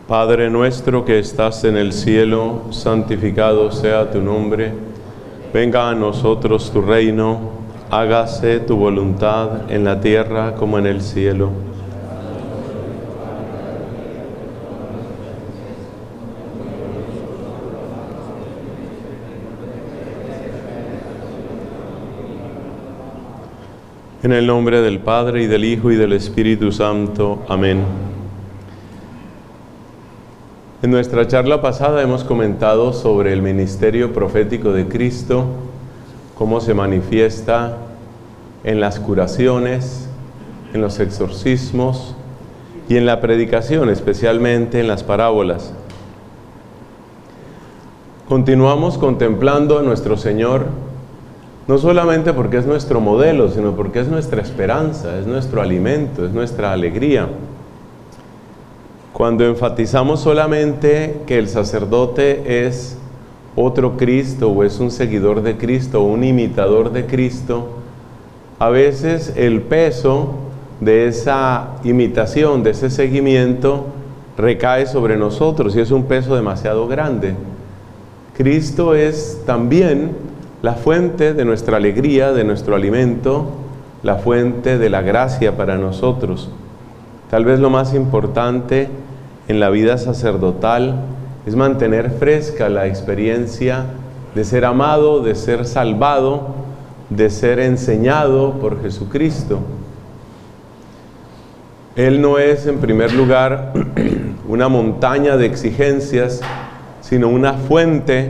Padre nuestro que estás en el cielo, santificado sea tu nombre. Venga a nosotros tu reino, hágase tu voluntad en la tierra como en el cielo. En el nombre del Padre, y del Hijo, y del Espíritu Santo. Amén. En nuestra charla pasada hemos comentado sobre el ministerio profético de Cristo, cómo se manifiesta en las curaciones, en los exorcismos y en la predicación, especialmente en las parábolas. Continuamos contemplando a nuestro Señor, no solamente porque es nuestro modelo, sino porque es nuestra esperanza, es nuestro alimento, es nuestra alegría. Cuando enfatizamos solamente que el sacerdote es otro Cristo, o es un seguidor de Cristo, o un imitador de Cristo, a veces el peso de esa imitación, de ese seguimiento, recae sobre nosotros, y es un peso demasiado grande. Cristo es también la fuente de nuestra alegría, de nuestro alimento, la fuente de la gracia para nosotros. Tal vez lo más importante en la vida sacerdotal es mantener fresca la experiencia de ser amado, de ser salvado, de ser enseñado por Jesucristo. Él no es, en primer lugar, una montaña de exigencias, sino una fuente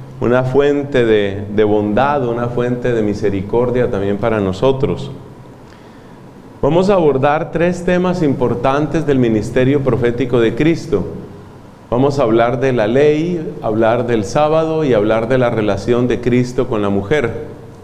de bondad, una fuente de misericordia también para nosotros. Vamos a abordar 3 temas importantes del ministerio profético de Cristo. Vamos a hablar de la ley, hablar del sábado y hablar de la relación de Cristo con la mujer.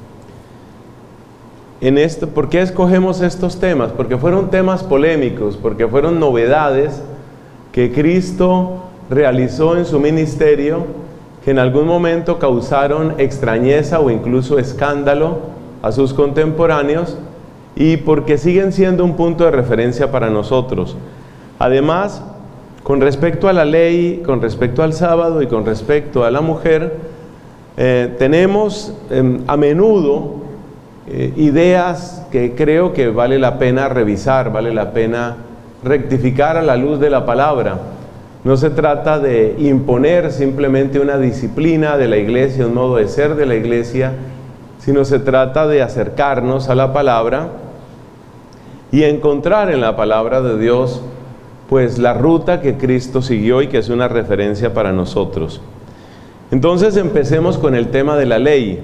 ¿Por qué escogemos estos temas? Porque fueron temas polémicos, porque fueron novedades que Cristo realizó en su ministerio, que en algún momento causaron extrañeza o incluso escándalo a sus contemporáneos, y porque siguen siendo un punto de referencia para nosotros. Además, con respecto a la ley, con respecto al sábado y con respecto a la mujer, tenemos a menudo ideas que creo que vale la pena revisar, vale la pena rectificar a la luz de la palabra. No se trata de imponer simplemente una disciplina de la iglesia, un modo de ser de la iglesia, sino se trata de acercarnos a la palabra y encontrar en la palabra de Dios pues la ruta que Cristo siguió y que es una referencia para nosotros. Entonces empecemos con el tema de la ley.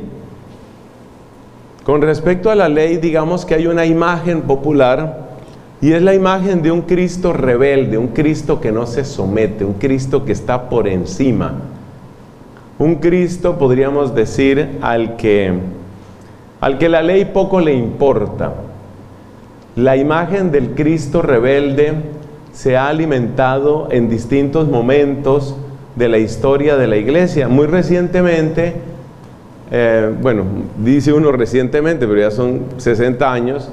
Con respecto a la ley, digamos que hay una imagen popular, y es la imagen de un Cristo rebelde, un Cristo que no se somete, un Cristo que está por encima. Un Cristo, podríamos decir, al que la ley poco le importa. La imagen del Cristo rebelde se ha alimentado en distintos momentos de la historia de la iglesia. Muy recientemente, dice uno recientemente, pero ya son 60 años,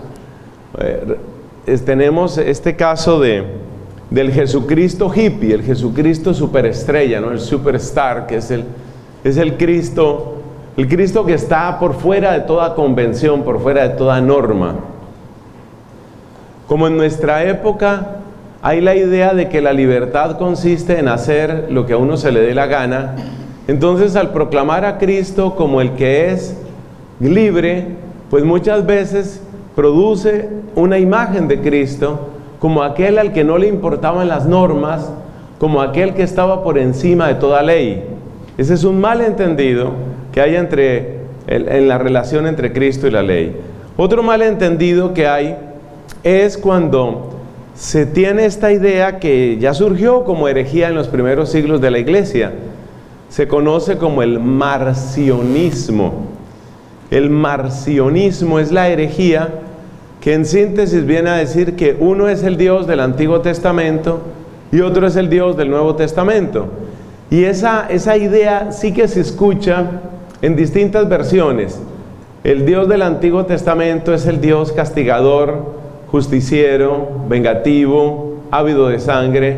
tenemos este caso del Jesucristo hippie, el Jesucristo superestrella, ¿no? El superstar, que es el Cristo que está por fuera de toda convención, por fuera de toda norma. Como en nuestra época hay la idea de que la libertad consiste en hacer lo que a uno se le dé la gana, entonces al proclamar a Cristo como el que es libre, pues muchas veces produce una imagen de Cristo como aquel al que no le importaban las normas, como aquel que estaba por encima de toda ley. Ese es un malentendido que hay en la relación entre Cristo y la ley. Otro malentendido que hay es cuando se tiene esta idea que ya surgió como herejía en los primeros siglos de la iglesia. Se conoce como el marcionismo. El marcionismo es la herejía que en síntesis viene a decir que uno es el Dios del Antiguo Testamento y otro es el Dios del Nuevo Testamento. Y esa idea sí que se escucha en distintas versiones. El Dios del Antiguo Testamento es el Dios castigador, justiciero, vengativo, ávido de sangre.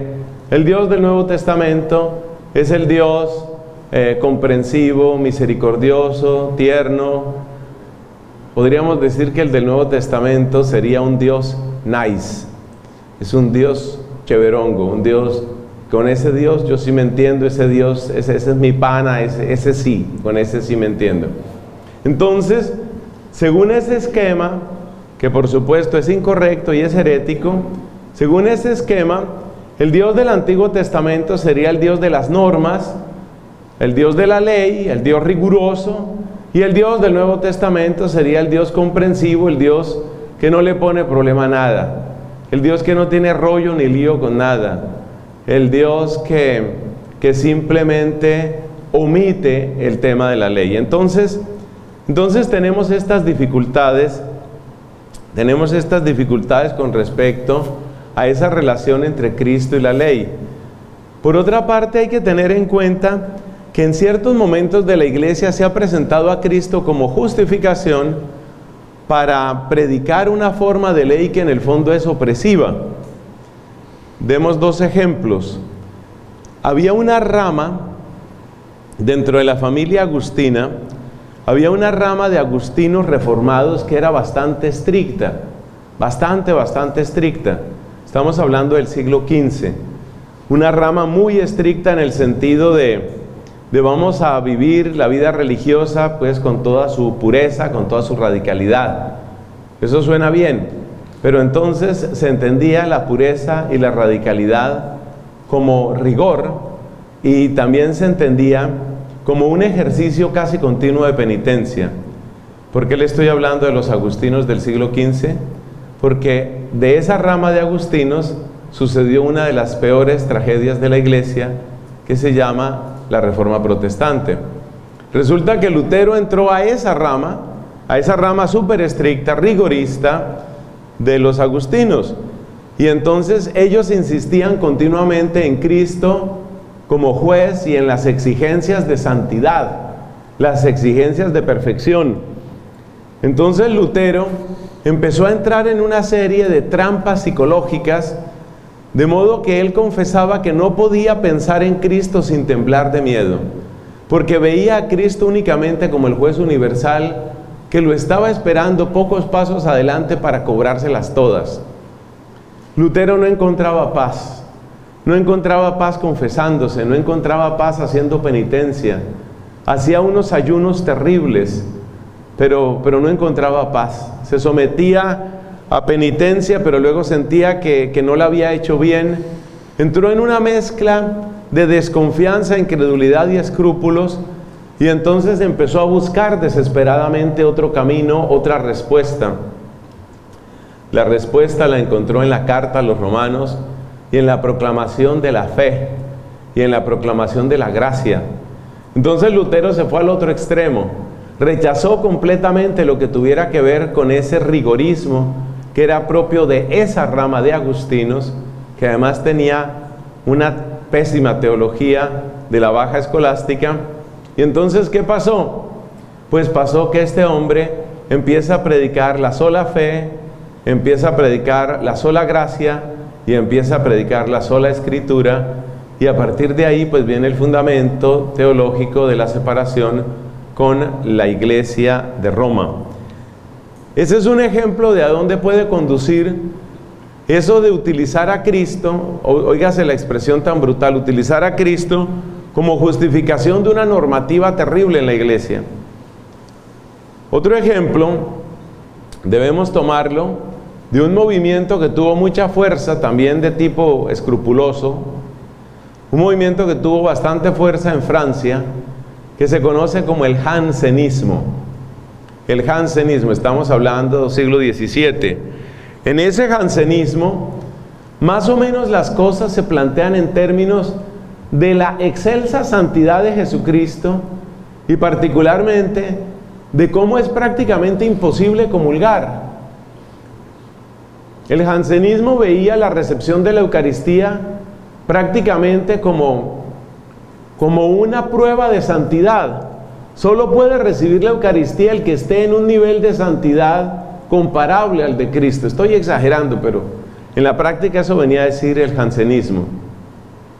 El Dios del Nuevo Testamento es el Dios comprensivo, misericordioso, tierno. Podríamos decir que el del Nuevo Testamento sería un Dios nice. Es un Dios chéverongo, un Dios, con ese Dios yo sí me entiendo, ese Dios, ese es mi pana, ese sí, con ese sí me entiendo. Entonces, según ese esquema, que por supuesto es incorrecto y es herético, según ese esquema, el Dios del Antiguo Testamento sería el Dios de las normas, el Dios de la ley, el Dios riguroso, y el Dios del Nuevo Testamento sería el Dios comprensivo, el Dios que no le pone problema a nada, el Dios que no tiene rollo ni lío con nada, el Dios que simplemente omite el tema de la ley. Entonces tenemos estas dificultades con respecto a esa relación entre Cristo y la ley. Por otra parte, hay que tener en cuenta que en ciertos momentos de la iglesia se ha presentado a Cristo como justificación para predicar una forma de ley que en el fondo es opresiva. Demos dos ejemplos. Había una rama dentro de la familia agustina, había una rama de agustinos reformados que era bastante estricta, bastante estricta. Estamos hablando del siglo XV. Una rama muy estricta en el sentido de vamos a vivir la vida religiosa pues con toda su pureza, con toda su radicalidad. Eso suena bien, pero entonces se entendía la pureza y la radicalidad como rigor, y también se entendía como un ejercicio casi continuo de penitencia. ¿Por qué le estoy hablando de los agustinos del siglo XV? Porque de esa rama de agustinos sucedió una de las peores tragedias de la iglesia, que se llama la Reforma Protestante. Resulta que Lutero entró a esa rama súper estricta, rigorista de los agustinos, y entonces ellos insistían continuamente en Cristo como juez y en las exigencias de santidad, las exigencias de perfección. Entonces Lutero empezó a entrar en una serie de trampas psicológicas, de modo que él confesaba que no podía pensar en Cristo sin temblar de miedo, porque veía a Cristo únicamente como el juez universal que lo estaba esperando pocos pasos adelante para cobrárselas todas. Lutero no encontraba paz confesándose, no encontraba paz haciendo penitencia, hacía unos ayunos terribles, pero no encontraba paz. Se sometía a penitencia, pero luego sentía que no la había hecho bien. Entró en una mezcla de desconfianza, incredulidad y escrúpulos, y entonces empezó a buscar desesperadamente otro camino, otra respuesta. La respuesta la encontró en la carta a los romanos y en la proclamación de la fe y en la proclamación de la gracia. Entonces Lutero se fue al otro extremo, rechazó completamente lo que tuviera que ver con ese rigorismo que era propio de esa rama de agustinos, que además tenía una pésima teología de la baja escolástica. Y entonces, ¿qué pasó? Pues pasó que este hombre empieza a predicar la sola fe, empieza a predicar la sola gracia y empieza a predicar la sola escritura, y a partir de ahí pues viene el fundamento teológico de la separación con la Iglesia de Roma. Ese es un ejemplo de a dónde puede conducir eso de utilizar a Cristo, óigase la expresión tan brutal, utilizar a Cristo como justificación de una normativa terrible en la iglesia. Otro ejemplo, debemos tomarlo de un movimiento que tuvo mucha fuerza, también de tipo escrupuloso, un movimiento que tuvo bastante fuerza en Francia, que se conoce como el jansenismo. El jansenismo, estamos hablando del siglo XVII. En ese jansenismo, más o menos las cosas se plantean en términos de la excelsa santidad de Jesucristo, y particularmente de cómo es prácticamente imposible comulgar. El jansenismo veía la recepción de la Eucaristía prácticamente como una prueba de santidad. Solo puede recibir la Eucaristía el que esté en un nivel de santidad comparable al de Cristo. Estoy exagerando, pero en la práctica eso venía a decir el jansenismo.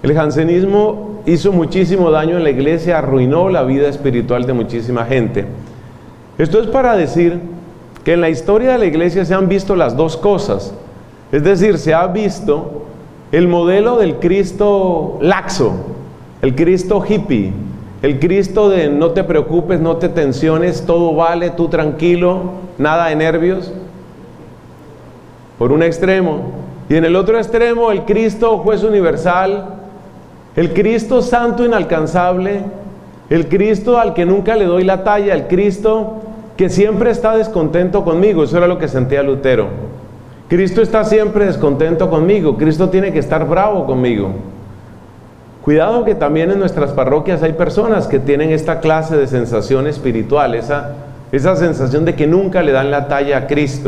El jansenismo hizo muchísimo daño en la iglesia, arruinó la vida espiritual de muchísima gente. Esto es para decir que en la historia de la iglesia se han visto las dos cosas. Es decir, se ha visto el modelo del Cristo laxo, el Cristo hippie, el Cristo de no te preocupes, no te tensiones, todo vale, tú tranquilo, nada de nervios, por un extremo. Y en el otro extremo, el Cristo juez universal, el Cristo santo inalcanzable, el Cristo al que nunca le doy la talla, el Cristo que siempre está descontento conmigo. Eso era lo que sentía Lutero. Cristo está siempre descontento conmigo, Cristo tiene que estar bravo conmigo. Cuidado que también en nuestras parroquias hay personas que tienen esta clase de sensación espiritual, esa sensación de que nunca le dan la talla a Cristo.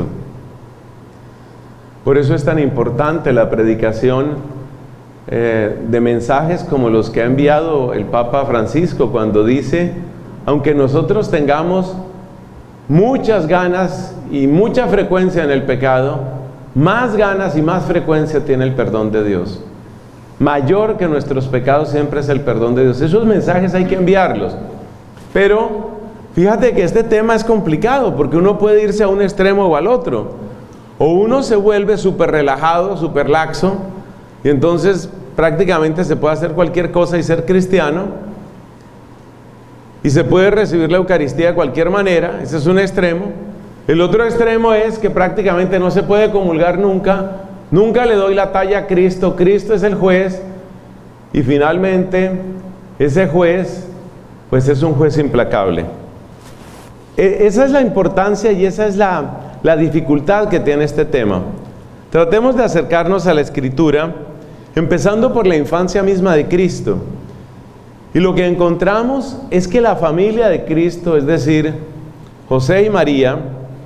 Por eso es tan importante la predicación de mensajes como los que ha enviado el Papa Francisco, cuando dice: aunque nosotros tengamos muchas ganas y mucha frecuencia en el pecado, más ganas y más frecuencia tiene el perdón de Dios. Mayor que nuestros pecados siempre es el perdón de Dios. Esos mensajes hay que enviarlos. Pero fíjate que este tema es complicado, porque uno puede irse a un extremo o al otro. O uno se vuelve súper relajado, súper laxo, y entonces prácticamente se puede hacer cualquier cosa y ser cristiano, y se puede recibir la Eucaristía de cualquier manera. Ese es un extremo. El otro extremo es que prácticamente no se puede comulgar nunca, nunca le doy la talla a Cristo, Cristo es el juez, y finalmente ese juez pues es un juez implacable. Esa es la importancia y esa es la dificultad que tiene este tema. Tratemos de acercarnos a la Escritura, empezando por la infancia misma de Cristo. Y lo que encontramos es que la familia de Cristo, es decir, José y María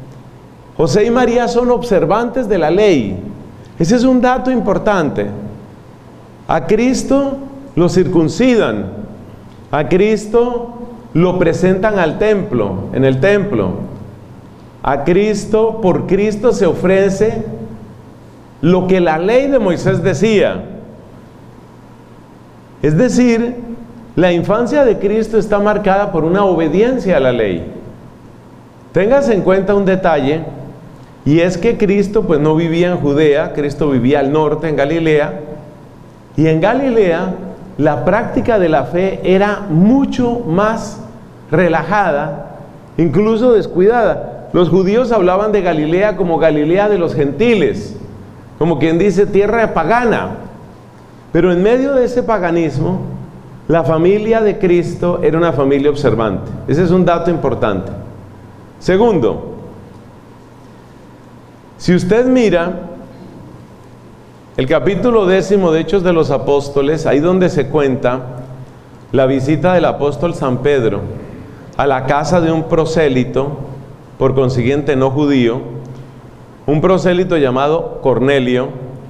son observantes de la ley. Ese es un dato importante. A Cristo lo circuncidan, a Cristo lo presentan al templo, en el templo. A Cristo, por Cristo se ofrece lo que la ley de Moisés decía. Es decir, la infancia de Cristo está marcada por una obediencia a la ley. Téngase en cuenta un detalle, y es que Cristo pues no vivía en Judea, Cristo vivía al norte, en Galilea, y en Galilea la práctica de la fe era mucho más relajada, incluso descuidada. Los judíos hablaban de Galilea como Galilea de los gentiles, como quien dice tierra pagana. Pero en medio de ese paganismo, la familia de Cristo era una familia observante. Ese es un dato importante. Segundo, si usted mira el capítulo 10 de Hechos de los Apóstoles, ahí donde se cuenta la visita del apóstol San Pedro a la casa de un prosélito, por consiguiente no judío, un prosélito llamado Cornelio.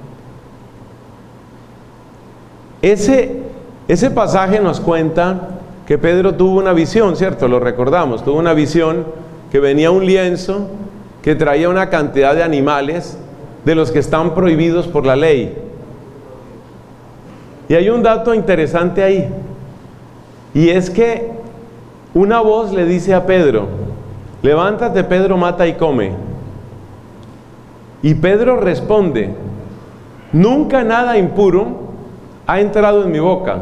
Ese pasaje nos cuenta que Pedro tuvo una visión, ¿cierto? Lo recordamos, tuvo una visión que venía un lienzo que traía una cantidad de animales de los que están prohibidos por la ley. Y hay un dato interesante ahí, y es que una voz le dice a Pedro: levántate, Pedro, mata y come. Y Pedro responde: nunca nada impuro ha entrado en mi boca.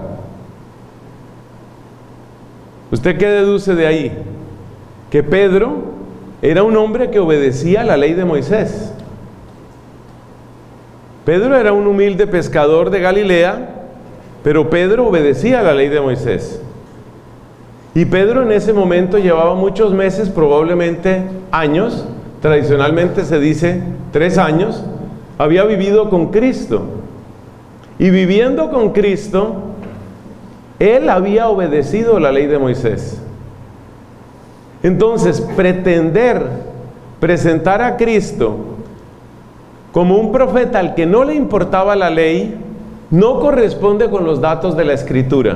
¿Usted qué deduce de ahí? Que Pedro era un hombre que obedecía la ley de Moisés. Pedro era un humilde pescador de Galilea, pero Pedro obedecía la ley de Moisés. Y Pedro en ese momento llevaba muchos meses, probablemente años, tradicionalmente se dice 3 años, había vivido con Cristo. Y viviendo con Cristo, él había obedecido la ley de Moisés. Entonces, pretender presentar a Cristo como un profeta al que no le importaba la ley, no corresponde con los datos de la Escritura.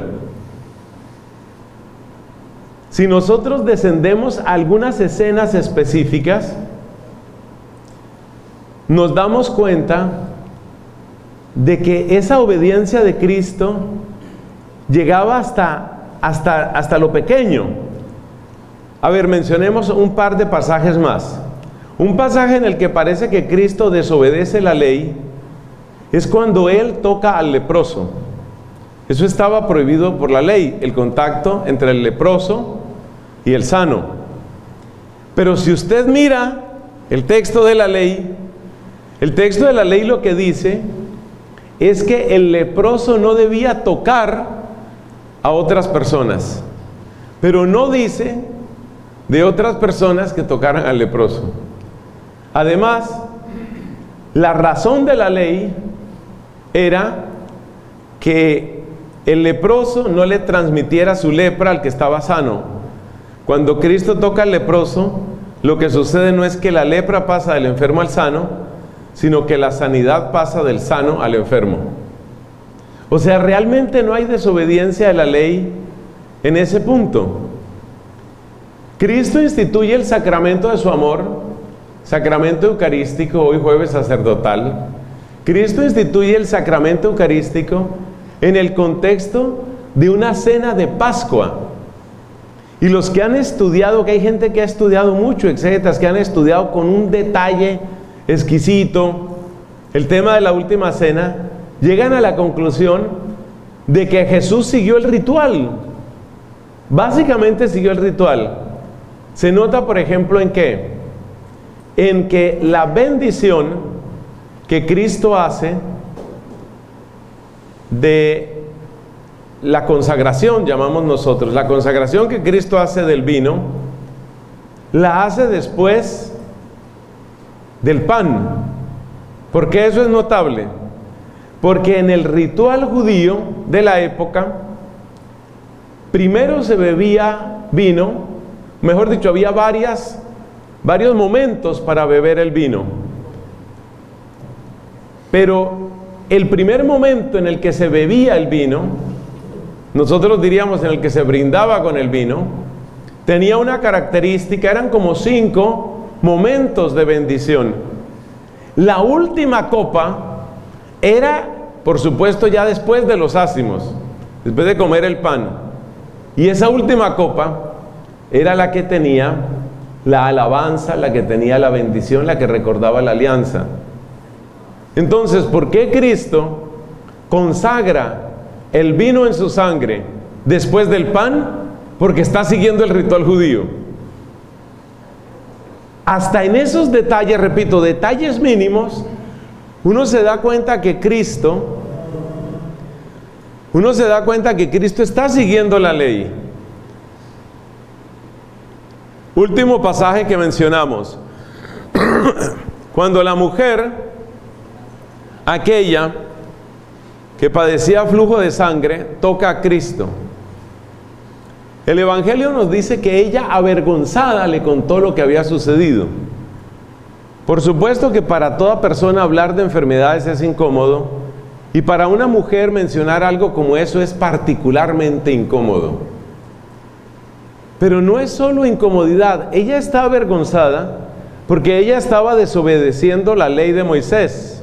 Si nosotros descendemos a algunas escenas específicas, nos damos cuenta de que esa obediencia de Cristo llegaba hasta lo pequeño. A ver, mencionemos un par de pasajes más. Un pasaje en el que parece que Cristo desobedece la ley es cuando Él toca al leproso. Eso estaba prohibido por la ley, el contacto entre el leproso y el sano. Pero si usted mira el texto de la ley lo que dice es que el leproso no debía tocar a otras personas, pero no dice de otras personas que tocaran al leproso. Además, la razón de la ley era que el leproso no le transmitiera su lepra al que estaba sano. Cuando Cristo toca al leproso, lo que sucede no es que la lepra pasa del enfermo al sano, sino que la sanidad pasa del sano al enfermo. O sea, realmente no hay desobediencia de la ley en ese punto. Cristo instituye el sacramento de su amor, sacramento eucarístico, hoy jueves sacerdotal. Cristo instituye el sacramento eucarístico en el contexto de una cena de Pascua. Y los que han estudiado, que hay gente que ha estudiado mucho, exégetas, que han estudiado con un detalle exquisito el tema de la última cena, llegan a la conclusión de que Jesús siguió el ritual. Básicamente siguió el ritual. Se nota, por ejemplo, ¿en qué? En que la bendición que Cristo hace de la consagración, llamamos nosotros, la consagración que Cristo hace del vino, la hace después del pan. ¿Por qué eso es notable? Porque en el ritual judío de la época, primero se bebía vino, mejor dicho, había varios momentos para beber el vino. Pero el primer momento en el que se bebía el vino, nosotros diríamos en el que se brindaba con el vino, tenía una característica, eran como 5 momentos de bendición. La última copa era, por supuesto, ya después de los ázimos, después de comer el pan. Y esa última copa era la que tenía la alabanza, la que tenía la bendición, la que recordaba la alianza. Entonces, ¿por qué Cristo consagra el vino en su sangre después del pan? Porque está siguiendo el ritual judío. Hasta en esos detalles, repito, detalles mínimos, uno se da cuenta que Cristo está siguiendo la ley. Último pasaje que mencionamos. Cuando la mujer, aquella que padecía flujo de sangre, toca a Cristo, el Evangelio nos dice que ella, avergonzada, le contó lo que había sucedido. Por supuesto que para toda persona hablar de enfermedades es incómodo, y para una mujer mencionar algo como eso es particularmente incómodo. Pero no es solo incomodidad, ella está avergonzada porque ella estaba desobedeciendo la ley de Moisés.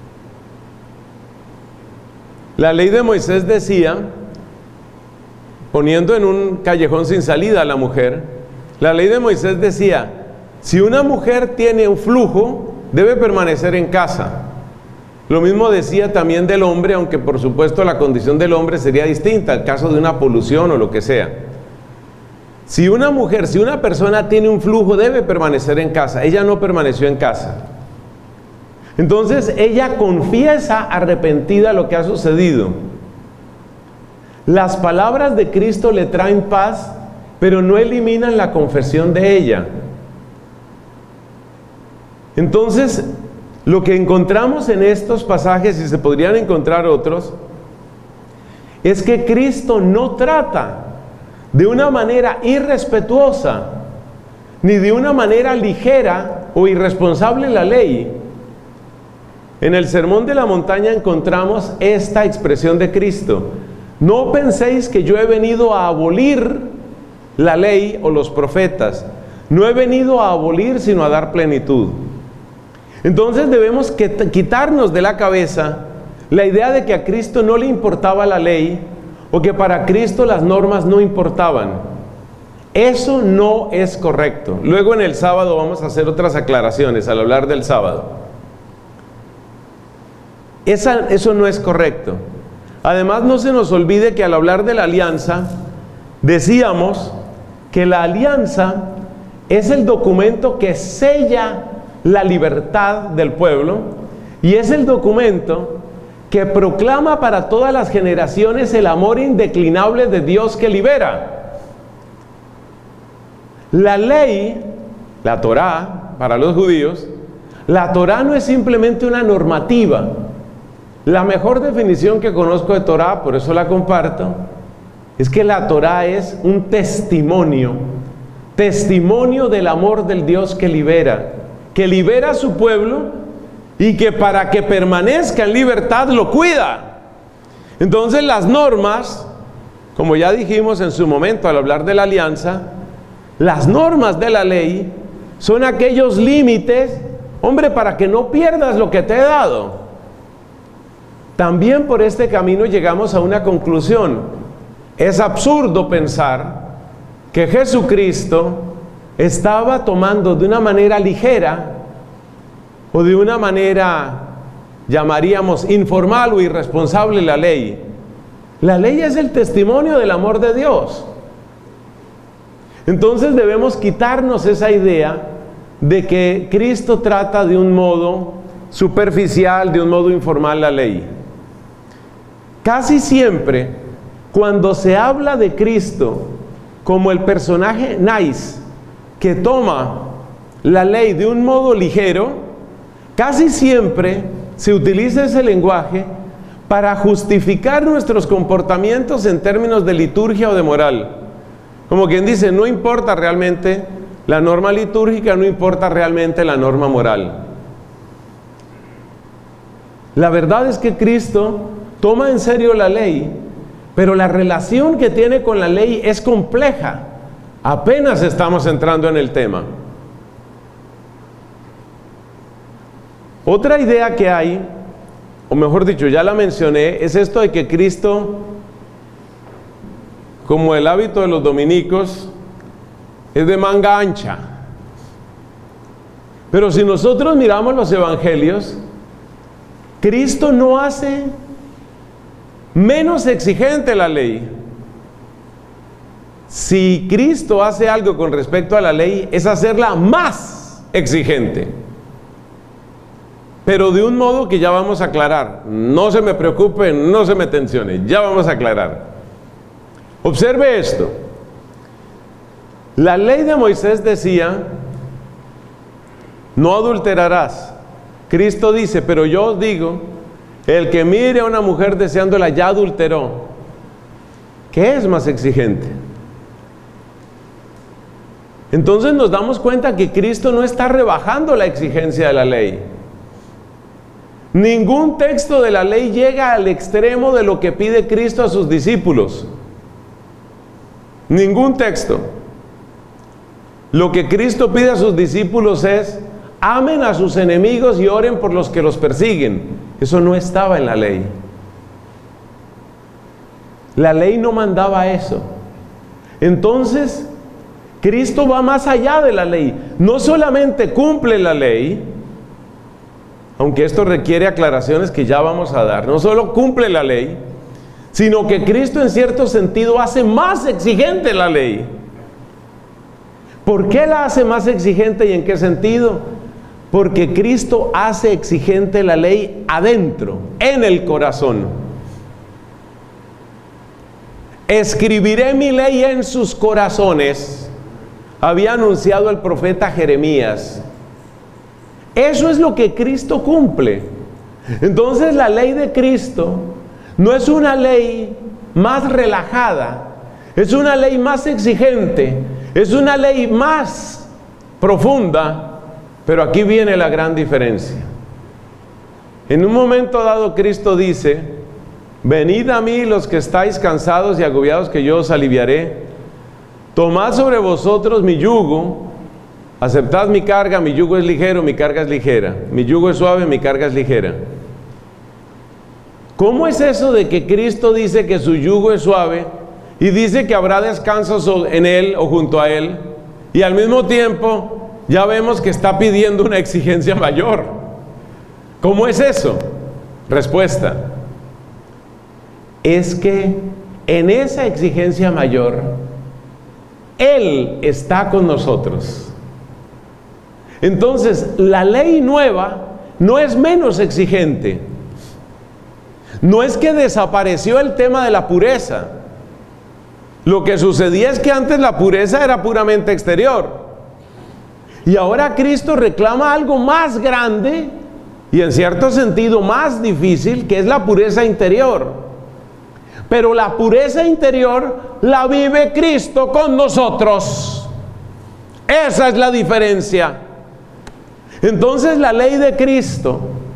La ley de Moisés decía, poniendo en un callejón sin salida a la mujer, la ley de Moisés decía, si una mujer tiene un flujo, debe permanecer en casa. Lo mismo decía también del hombre, aunque por supuesto la condición del hombre sería distinta, en caso de una polución o lo que sea. Si una persona tiene un flujo, debe permanecer en casa. Ella no permaneció en casa. Entonces ella confiesa arrepentida lo que ha sucedido. Las palabras de Cristo le traen paz, pero no eliminan la confesión de ella. Entonces, lo que encontramos en estos pasajes, y se podrían encontrar otros, es que Cristo no trata de una manera irrespetuosa, ni de una manera ligera o irresponsable la ley. En el Sermón de la Montaña encontramos esta expresión de Cristo: no penséis que yo he venido a abolir la ley o los profetas. No he venido a abolir, sino a dar plenitud. Entonces debemos quitarnos de la cabeza la idea de que a Cristo no le importaba la ley o que para Cristo las normas no importaban. Eso no es correcto. Luego en el sábado vamos a hacer otras aclaraciones al hablar del sábado. Eso no es correcto. Además, no se nos olvide que al hablar de la alianza, decíamos que la alianza es el documento que sella la libertad del pueblo y es el documento que proclama para todas las generaciones el amor indeclinable de Dios que libera. La ley, la Torá, para los judíos, la Torá no es simplemente una normativa. La mejor definición que conozco de Torá, por eso la comparto, es que la Torá es un testimonio del amor del Dios que libera a su pueblo y que para que permanezca en libertad lo cuida. Entonces las normas, como ya dijimos en su momento al hablar de la alianza, las normas de la ley son aquellos límites, hombre, para que no pierdas lo que te he dado. También por este camino llegamos a una conclusión. Es absurdo pensar que Jesucristo estaba tomando de una manera ligera o de una manera, llamaríamos, informal o irresponsable la ley. La ley es el testimonio del amor de Dios. Entonces debemos quitarnos esa idea de que Cristo trata de un modo superficial, de un modo informal la ley. Casi siempre, cuando se habla de Cristo como el personaje nice, que toma la ley de un modo ligero, casi siempre se utiliza ese lenguaje para justificar nuestros comportamientos en términos de liturgia o de moral. Como quien dice, no importa realmente la norma litúrgica, no importa realmente la norma moral. La verdad es que Cristo toma en serio la ley, pero la relación que tiene con la ley es compleja. Apenas estamos entrando en el tema. Otra idea que hay, o mejor dicho, ya la mencioné, es esto de que Cristo, como el hábito de los dominicos, es de manga ancha. Pero si nosotros miramos los evangelios, Cristo no hace menos exigente la ley. Si Cristo hace algo con respecto a la ley, es hacerla más exigente. Pero de un modo que ya vamos a aclarar. No se me preocupe, no se me tensione, ya vamos a aclarar. Observe esto. La ley de Moisés decía, no adulterarás. Cristo dice, pero yo os digo, el que mire a una mujer deseándola ya adulteró. ¿Qué es más exigente? Entonces nos damos cuenta que Cristo no está rebajando la exigencia de la ley. Ningún texto de la ley llega al extremo de lo que pide Cristo a sus discípulos. Ningún texto. Lo que Cristo pide a sus discípulos es: amen a sus enemigos y oren por los que los persiguen. Eso no estaba en la ley. La ley no mandaba eso. Entonces, Cristo va más allá de la ley. No solamente cumple la ley, aunque esto requiere aclaraciones que ya vamos a dar. No solo cumple la ley, sino que Cristo en cierto sentido hace más exigente la ley. ¿Por qué la hace más exigente y en qué sentido? Porque Cristo hace exigente la ley adentro, en el corazón. Escribiré mi ley en sus corazones, había anunciado el profeta Jeremías. Eso es lo que Cristo cumple. Entonces la ley de Cristo no es una ley más relajada, es una ley más exigente, es una ley más profunda. Pero aquí viene la gran diferencia. En un momento dado Cristo dice: venid a mí los que estáis cansados y agobiados, que yo os aliviaré. Tomad sobre vosotros mi yugo, aceptad mi carga, mi yugo es ligero, mi carga es ligera. Mi yugo es suave, mi carga es ligera. ¿Cómo es eso de que Cristo dice que su yugo es suave y dice que habrá descanso en Él o junto a Él, y al mismo tiempo ya vemos que está pidiendo una exigencia mayor? ¿Cómo es eso? Respuesta: es que en esa exigencia mayor Él está con nosotros. Entonces, la ley nueva no es menos exigente. No es que desapareció el tema de la pureza. Lo que sucedía es que antes la pureza era puramente exterior. Y ahora Cristo reclama algo más grande y en cierto sentido más difícil, que es la pureza interior. Pero la pureza interior la vive Cristo con nosotros. Esa es la diferencia. Entonces la ley de Cristo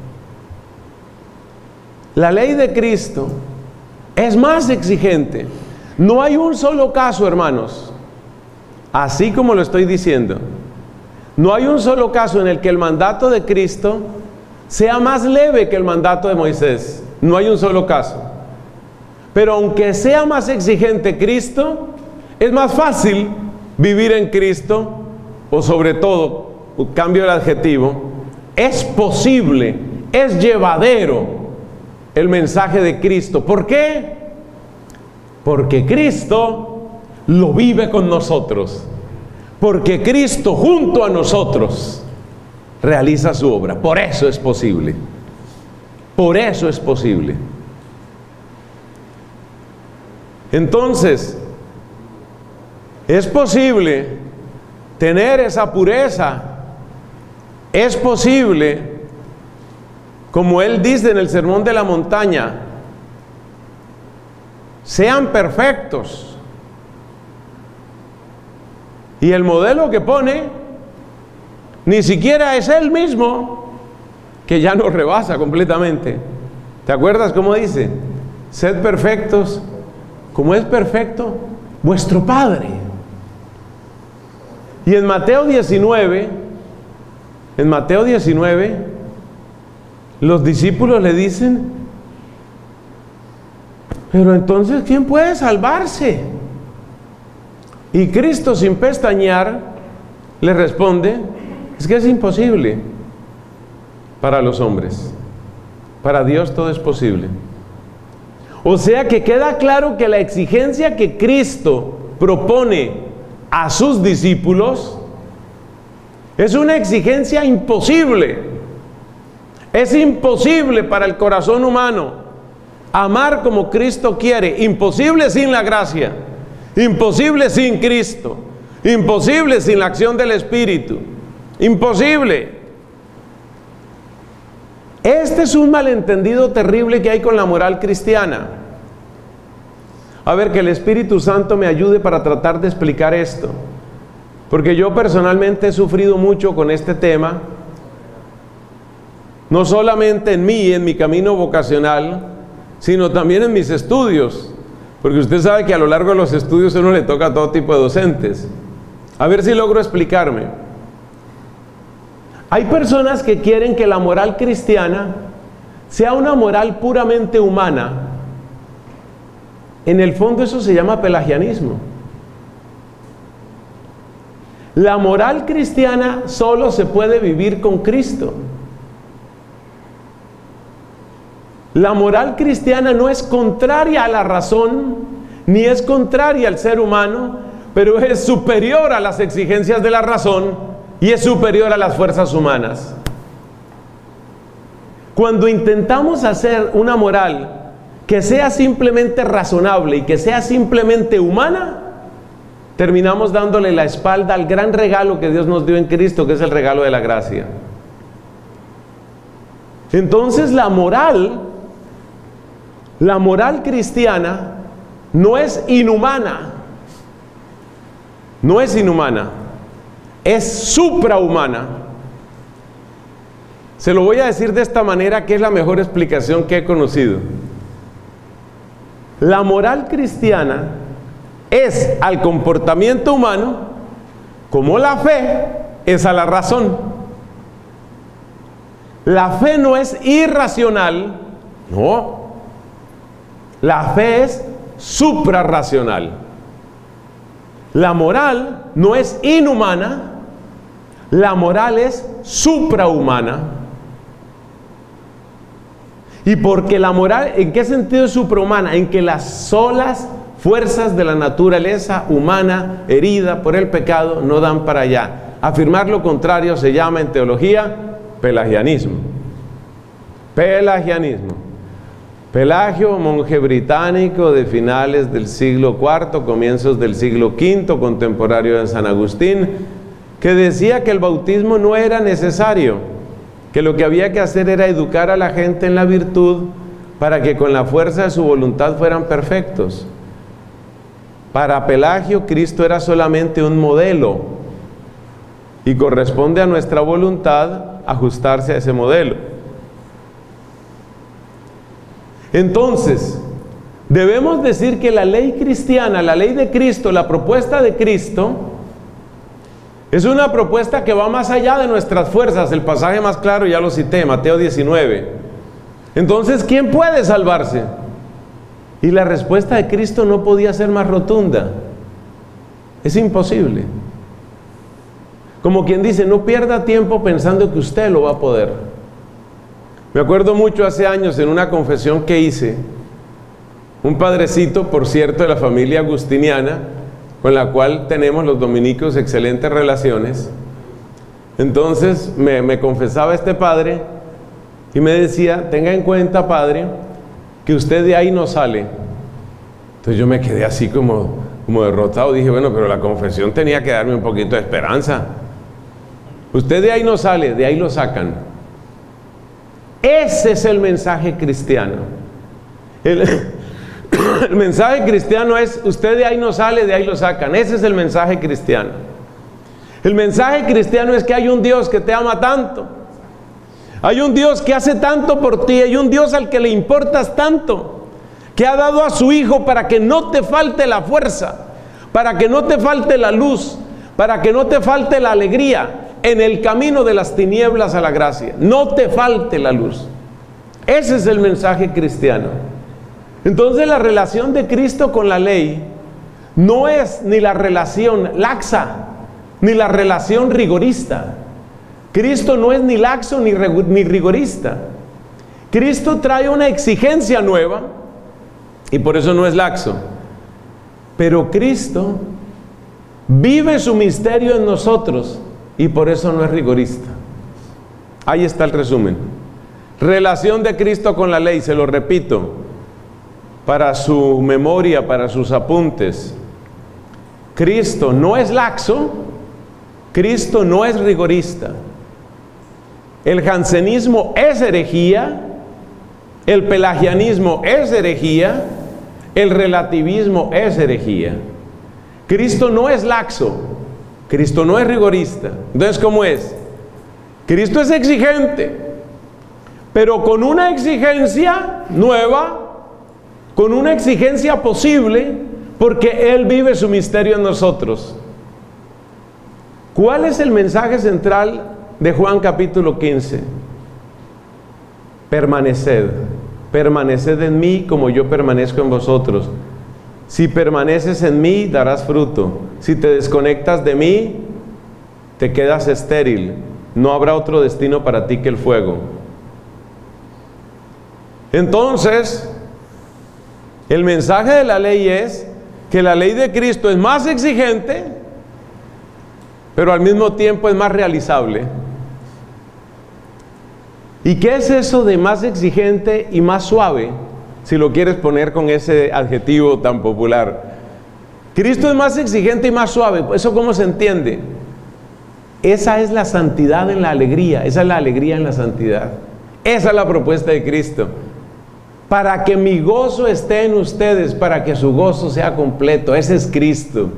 es más exigente. No hay un solo caso, hermanos, así como lo estoy diciendo, no hay un solo caso en el que el mandato de Cristo sea más leve que el mandato de Moisés. No hay un solo caso. Pero aunque sea más exigente Cristo, es más fácil vivir en Cristo, o sobre todo, cambio el adjetivo, es posible, es llevadero el mensaje de Cristo. ¿Por qué? Porque Cristo lo vive con nosotros. Porque Cristo junto a nosotros realiza su obra. Por eso es posible. Por eso es posible. Entonces, es posible tener esa pureza. Es posible, como Él dice en el Sermón de la Montaña, sean perfectos. Y el modelo que pone ni siquiera es Él mismo, que ya nos rebasa completamente. ¿Te acuerdas cómo dice? Sed perfectos como es perfecto vuestro Padre. Y en Mateo 19, los discípulos le dicen: pero entonces, ¿quién puede salvarse? Y Cristo, sin pestañear, le responde: es que es imposible para los hombres, para Dios todo es posible. O sea que queda claro que la exigencia que Cristo propone a sus discípulos es una exigencia imposible. Es imposible para el corazón humano amar como Cristo quiere. Imposible sin la gracia, imposible sin Cristo, imposible sin la acción del Espíritu, imposible. Este es un malentendido terrible que hay con la moral cristiana. A ver, que el Espíritu Santo me ayude para tratar de explicar esto, porque yo personalmente he sufrido mucho con este tema, no solamente en mí, en mi camino vocacional, sino también en mis estudios, porque usted sabe que a lo largo de los estudios a uno le toca a todo tipo de docentes. A ver si logro explicarme. Hay personas que quieren que la moral cristiana sea una moral puramente humana. En el fondo eso se llama pelagianismo. La moral cristiana solo se puede vivir con Cristo. La moral cristiana no es contraria a la razón, ni es contraria al ser humano, pero es superior a las exigencias de la razón y es superior a las fuerzas humanas. Cuando intentamos hacer una moral que sea simplemente razonable y que sea simplemente humana, terminamos dándole la espalda al gran regalo que Dios nos dio en Cristo, que es el regalo de la gracia. Entonces la moral cristiana no es inhumana, no es inhumana, es suprahumana. Se lo voy a decir de esta manera, que es la mejor explicación que he conocido. La moral cristiana es al comportamiento humano como la fe es a la razón. La fe no es irracional, no. La fe es suprarracional. La moral no es inhumana, la moral es suprahumana. Y porque la moral, ¿en qué sentido es suprahumana? En que las solas fuerzas de la naturaleza humana herida por el pecado no dan para allá. Afirmar lo contrario se llama en teología pelagianismo. Pelagianismo. Pelagio, monje británico de finales del siglo IV, comienzos del siglo V, contemporáneo de San Agustín, que decía que el bautismo no era necesario, que lo que había que hacer era educar a la gente en la virtud para que con la fuerza de su voluntad fueran perfectos. Para Pelagio, Cristo era solamente un modelo y corresponde a nuestra voluntad ajustarse a ese modelo. Entonces, debemos decir que la ley cristiana, la ley de Cristo, la propuesta de Cristo, es una propuesta que va más allá de nuestras fuerzas. El pasaje más claro ya lo cité, Mateo 19. Entonces, ¿quién puede salvarse? Y la respuesta de Cristo no podía ser más rotunda. Es imposible. Como quien dice, no pierda tiempo pensando que usted lo va a poder. Me acuerdo mucho hace años en una confesión que hice, un padrecito, por cierto, de la familia agustiniana, con la cual tenemos los dominicos excelentes relaciones. Entonces me confesaba este padre y me decía: tenga en cuenta, padre, que usted de ahí no sale. Entonces yo me quedé así como derrotado. Dije, bueno, pero la confesión tenía que darme un poquito de esperanza. Usted de ahí no sale, de ahí lo sacan. Ese es el mensaje cristiano. El mensaje cristiano es: usted de ahí no sale, de ahí lo sacan. Ese es el mensaje cristiano. El mensaje cristiano es que hay un Dios que te ama tanto. Hay un Dios que hace tanto por ti. Hay un Dios al que le importas tanto, que ha dado a su Hijo para que no te falte la fuerza, para que no te falte la luz, para que no te falte la alegría en el camino de las tinieblas a la gracia. No te falte la luz. Ese es el mensaje cristiano. Entonces, la relación de Cristo con la ley no es ni la relación laxa, ni la relación rigorista. Cristo no es ni laxo ni rigorista. Cristo trae una exigencia nueva y por eso no es laxo. Pero Cristo vive su misterio en nosotros y por eso no es rigorista. Ahí está el resumen. Relación de Cristo con la ley, se lo repito, para su memoria, para sus apuntes. Cristo no es laxo, Cristo no es rigorista. El jansenismo es herejía, el pelagianismo es herejía, el relativismo es herejía. Cristo no es laxo, Cristo no es rigorista. Entonces, ¿cómo es? Cristo es exigente, pero con una exigencia nueva, con una exigencia posible, porque Él vive su misterio en nosotros. ¿Cuál es el mensaje central de Juan capítulo 15? Permaneced. Permaneced en mí como yo permanezco en vosotros. Si permaneces en mí, darás fruto. Si te desconectas de mí, te quedas estéril. No habrá otro destino para ti que el fuego. Entonces, el mensaje de la ley es que la ley de Cristo es más exigente, pero al mismo tiempo es más realizable. ¿Y qué es eso de más exigente y más suave? Si lo quieres poner con ese adjetivo tan popular. Cristo es más exigente y más suave. ¿Eso cómo se entiende? Esa es la santidad en la alegría. Esa es la alegría en la santidad. Esa es la propuesta de Cristo. Para que mi gozo esté en ustedes, para que su gozo sea completo. Ese es Cristo.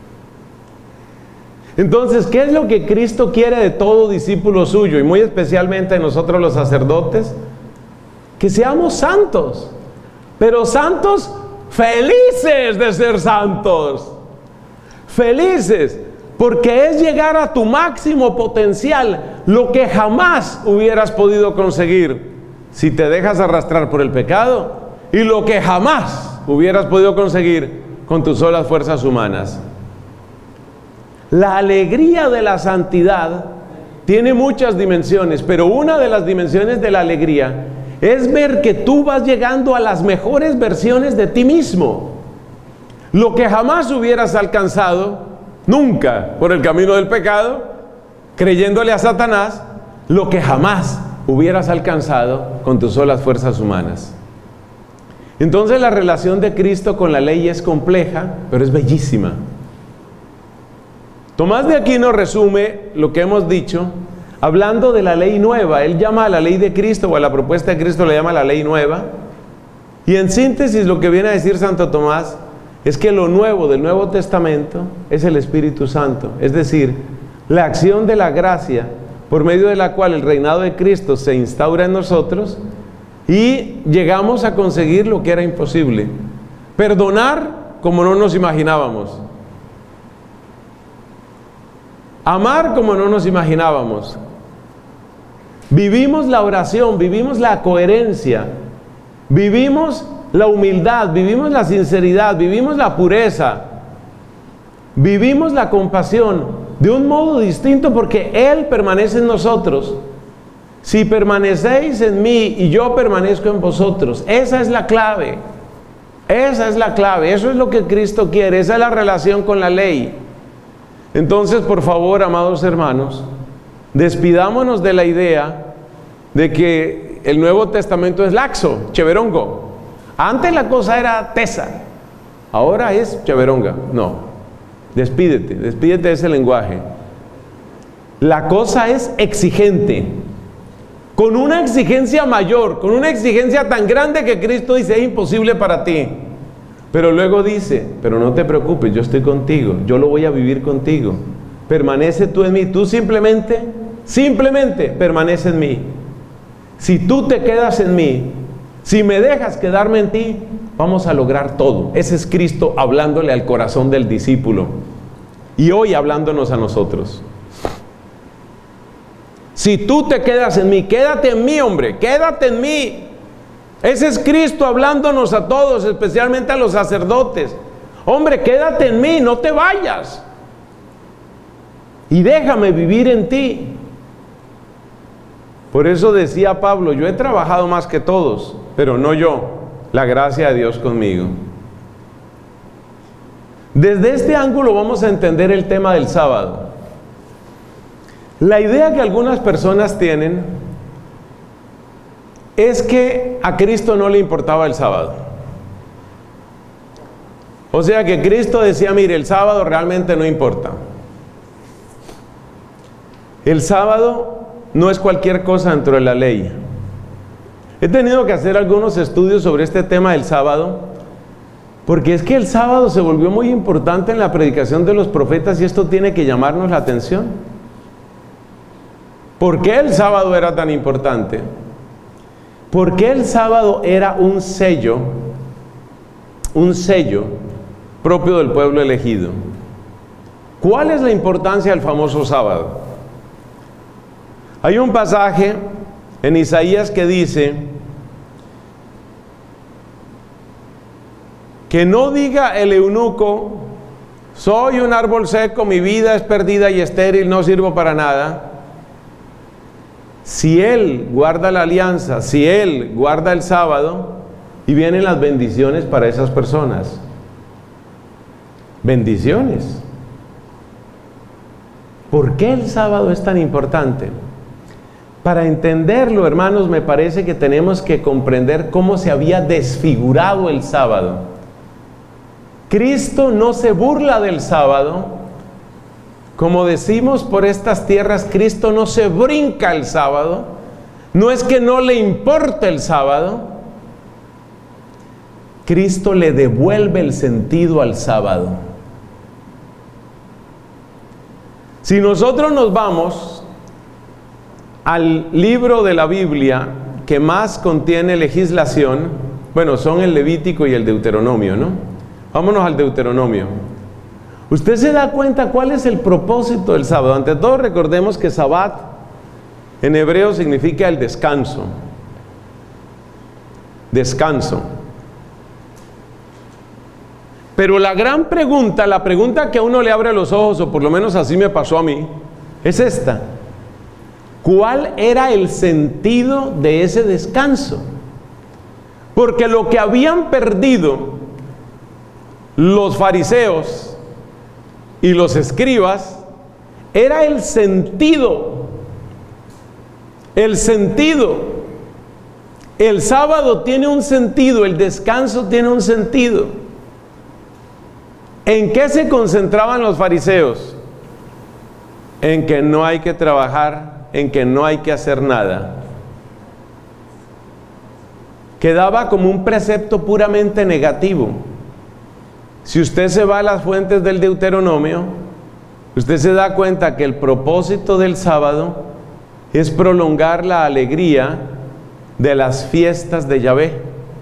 Entonces, ¿qué es lo que Cristo quiere de todo discípulo suyo? Y muy especialmente de nosotros los sacerdotes. Que seamos santos. Pero santos felices de ser santos. Felices. Porque es llegar a tu máximo potencial. Lo que jamás hubieras podido conseguir si te dejas arrastrar por el pecado. y lo que jamás hubieras podido conseguir con tus solas fuerzas humanas. La alegría de la santidad tiene muchas dimensiones, pero una de las dimensiones de la alegría es ver que tú vas llegando a las mejores versiones de ti mismo. Lo que jamás hubieras alcanzado, nunca, por el camino del pecado, creyéndole a Satanás, lo que jamás hubieras alcanzado con tus solas fuerzas humanas. Entonces la relación de Cristo con la ley es compleja, pero es bellísima. Tomás de Aquino resume lo que hemos dicho hablando de la ley nueva. Él llama a la ley de Cristo, o a la propuesta de Cristo le llama la ley nueva. Y en síntesis lo que viene a decir Santo Tomás es que lo nuevo del Nuevo Testamento es el Espíritu Santo, es decir, la acción de la gracia por medio de la cual el reinado de Cristo se instaura en nosotros y llegamos a conseguir lo que era imposible: perdonar como no nos imaginábamos, amar como no nos imaginábamos. Vivimos la oración, vivimos la coherencia, vivimos la humildad, vivimos la sinceridad, vivimos la pureza, vivimos la compasión de un modo distinto porque Él permanece en nosotros. Si permanecéis en mí y yo permanezco en vosotros, esa es la clave. Esa es la clave, eso es lo que Cristo quiere, esa es la relación con la ley. Entonces, por favor, amados hermanos, despidámonos de la idea de que el Nuevo Testamento es laxo, cheverongo. Antes la cosa era tesa, ahora es cheveronga. No, despídete de ese lenguaje. La cosa es exigente, con una exigencia mayor, con una exigencia tan grande que Cristo dice: es imposible para ti. Pero luego dice: pero no te preocupes, yo estoy contigo, yo lo voy a vivir contigo. Permanece tú en mí, tú simplemente permanece en mí. Si tú te quedas en mí, si me dejas quedarme en ti, vamos a lograr todo. Ese es Cristo hablándole al corazón del discípulo y hoy hablándonos a nosotros. Si tú te quedas en mí, quédate en mí, hombre, quédate en mí. Ese es Cristo hablándonos a todos, especialmente a los sacerdotes. Hombre, quédate en mí, no te vayas. Y déjame vivir en ti. Por eso decía Pablo: yo he trabajado más que todos, pero no yo, la gracia de Dios conmigo. Desde este ángulo vamos a entender el tema del sábado. La idea que algunas personas tienen es que a Cristo no le importaba el sábado. O sea que Cristo decía: mire, el sábado realmente no importa. El sábado no es cualquier cosa dentro de la ley. He tenido que hacer algunos estudios sobre este tema del sábado, porque es que el sábado se volvió muy importante en la predicación de los profetas y esto tiene que llamarnos la atención. ¿Por qué el sábado era tan importante? Porque el sábado era un sello propio del pueblo elegido. ¿Cuál es la importancia del famoso sábado? Hay un pasaje en Isaías que dice que no diga el eunuco: soy un árbol seco, mi vida es perdida y estéril, no sirvo para nada. Si él guarda la alianza, si él guarda el sábado, y vienen las bendiciones para esas personas. Bendiciones. ¿Por qué el sábado es tan importante? Para entenderlo, hermanos, me parece que tenemos que comprender cómo se había desfigurado el sábado. Cristo no se burla del sábado. Como decimos por estas tierras, Cristo no se brinca el sábado. No es que no le importe el sábado. Cristo le devuelve el sentido al sábado. Si nosotros nos vamos al libro de la Biblia que más contiene legislación, bueno, son el Levítico y el Deuteronomio, ¿no? Vámonos al Deuteronomio. ¿Usted se da cuenta cuál es el propósito del sábado? Ante todo, recordemos que Sabbat en hebreo significa el descanso. Descanso. Pero la gran pregunta, la pregunta que a uno le abre los ojos, o por lo menos así me pasó a mí, es esta: ¿cuál era el sentido de ese descanso? Porque lo que habían perdido los fariseos y los escribas era el sentido. El sentido. El sábado tiene un sentido, el descanso tiene un sentido. ¿En qué se concentraban los fariseos? En que no hay que trabajar, en que no hay que hacer nada. Quedaba como un precepto puramente negativo. Si usted se va a las fuentes del Deuteronomio, usted se da cuenta que el propósito del sábado es prolongar la alegría de las fiestas de Yahvé.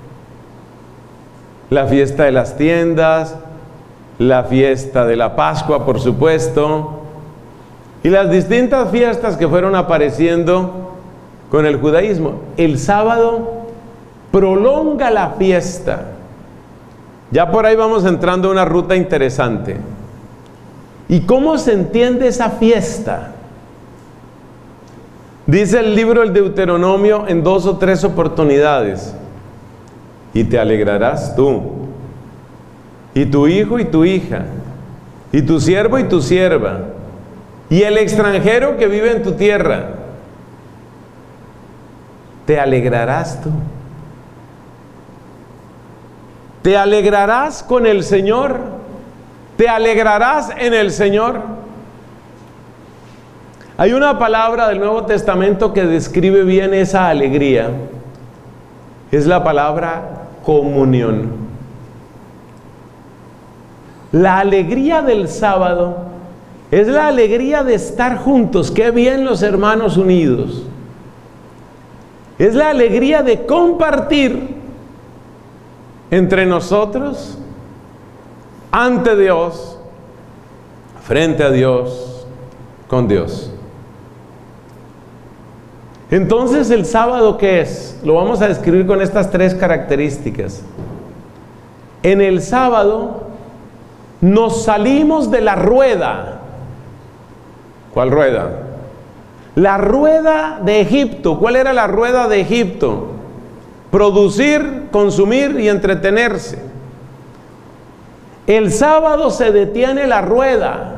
La fiesta de las tiendas, la fiesta de la Pascua, por supuesto, y las distintas fiestas que fueron apareciendo con el judaísmo. El sábado prolonga la fiesta. Ya por ahí vamos entrando a una ruta interesante. ¿Y cómo se entiende esa fiesta? Dice el libro del Deuteronomio en 2 o 3 oportunidades: y te alegrarás tú, y tu hijo y tu hija, y tu siervo y tu sierva, y el extranjero que vive en tu tierra. Te alegrarás tú. Te alegrarás con el Señor. Te alegrarás en el Señor. Hay una palabra del Nuevo Testamento que describe bien esa alegría. Es la palabra comunión. La alegría del sábado es la alegría de estar juntos. Qué bien los hermanos unidos. Es la alegría de compartir entre nosotros, ante Dios, frente a Dios, con Dios. Entonces, ¿el sábado qué es? Lo vamos a describir con estas 3 características. En el sábado nos salimos de la rueda. ¿Cuál rueda? La rueda de Egipto. ¿Cuál era la rueda de Egipto? Producir, consumir y entretenerse. El sábado se detiene la rueda.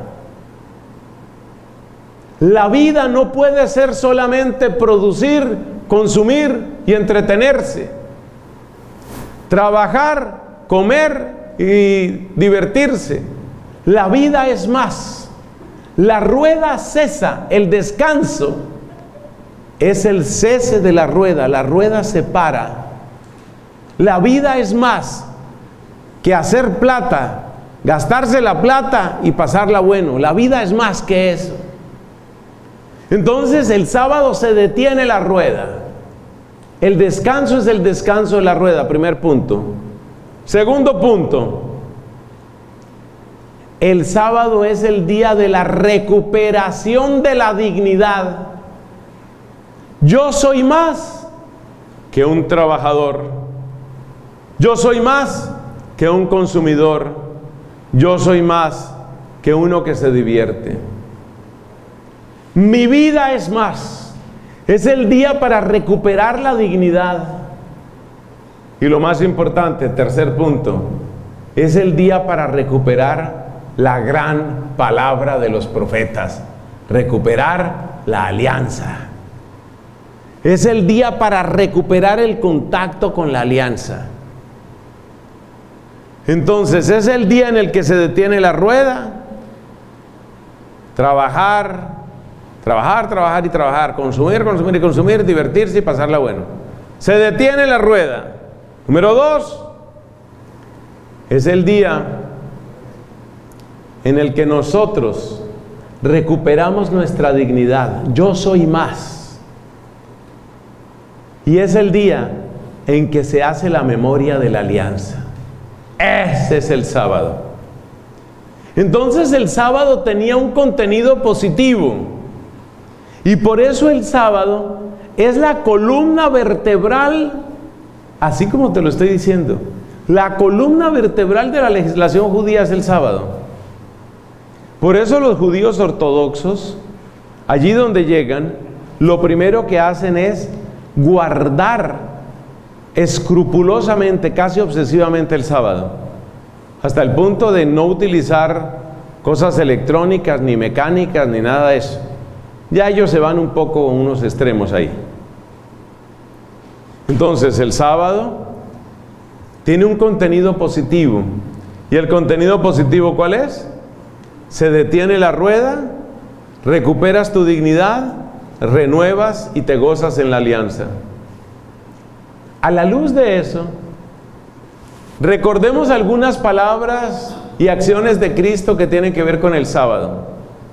La vida no puede ser solamente producir, consumir y entretenerse. Trabajar, comer y divertirse. La vida es más. La rueda cesa, el descanso es el cese de la rueda se para. La vida es más que hacer plata, gastarse la plata y pasarla bueno. La vida es más que eso. Entonces el sábado se detiene la rueda. El descanso es el descanso de la rueda, primer punto. Segundo punto, el sábado es el día de la recuperación de la dignidad. Yo soy más que un trabajador. Yo soy más que un consumidor. Yo soy más que uno que se divierte. Mi vida es más. Es el día para recuperar la dignidad. Y lo más importante, tercer punto, es el día para recuperar la gran palabra de los profetas. Recuperar la alianza. Es el día para recuperar el contacto con la alianza. Entonces, es el día en el que se detiene la rueda. Trabajar, trabajar, trabajar y trabajar. Consumir, consumir y consumir, divertirse y pasarla bueno. Se detiene la rueda. Número 2, es el día en el que nosotros recuperamos nuestra dignidad. Yo soy más. Y es el día en que se hace la memoria de la alianza. Ese es el sábado. Entonces el sábado tenía un contenido positivo. Y por eso el sábado es la columna vertebral, así como te lo estoy diciendo, La columna vertebral de la legislación judía es el sábado. Por eso los judíos ortodoxos, allí donde llegan, lo primero que hacen es guardar escrupulosamente, casi obsesivamente el sábado, hasta el punto de no utilizar cosas electrónicas, ni mecánicas, ni nada de eso. Ya ellos se van un poco a unos extremos ahí. Entonces, el sábado tiene un contenido positivo. ¿Y el contenido positivo cuál es? Se detiene la rueda, recuperas tu dignidad, renuevas y te gozas en la alianza. A la luz de eso, recordemos algunas palabras y acciones de Cristo que tienen que ver con el sábado.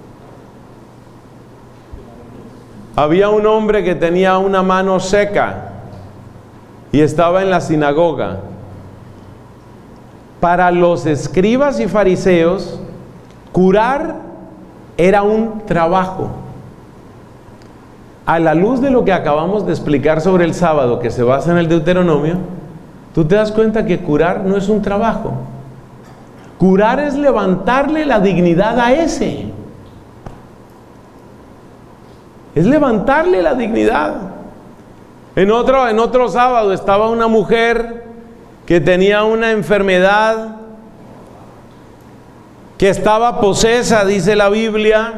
Había un hombre que tenía una mano seca y estaba en la sinagoga. Para los escribas y fariseos, curar era un trabajo. A la luz de lo que acabamos de explicar sobre el sábado, que se basa en el Deuteronomio, tú te das cuenta que curar no es un trabajo. Curar es levantarle la dignidad a ese. Es levantarle la dignidad. En otro sábado estaba una mujer que tenía una enfermedad, que estaba posesa, dice la Biblia.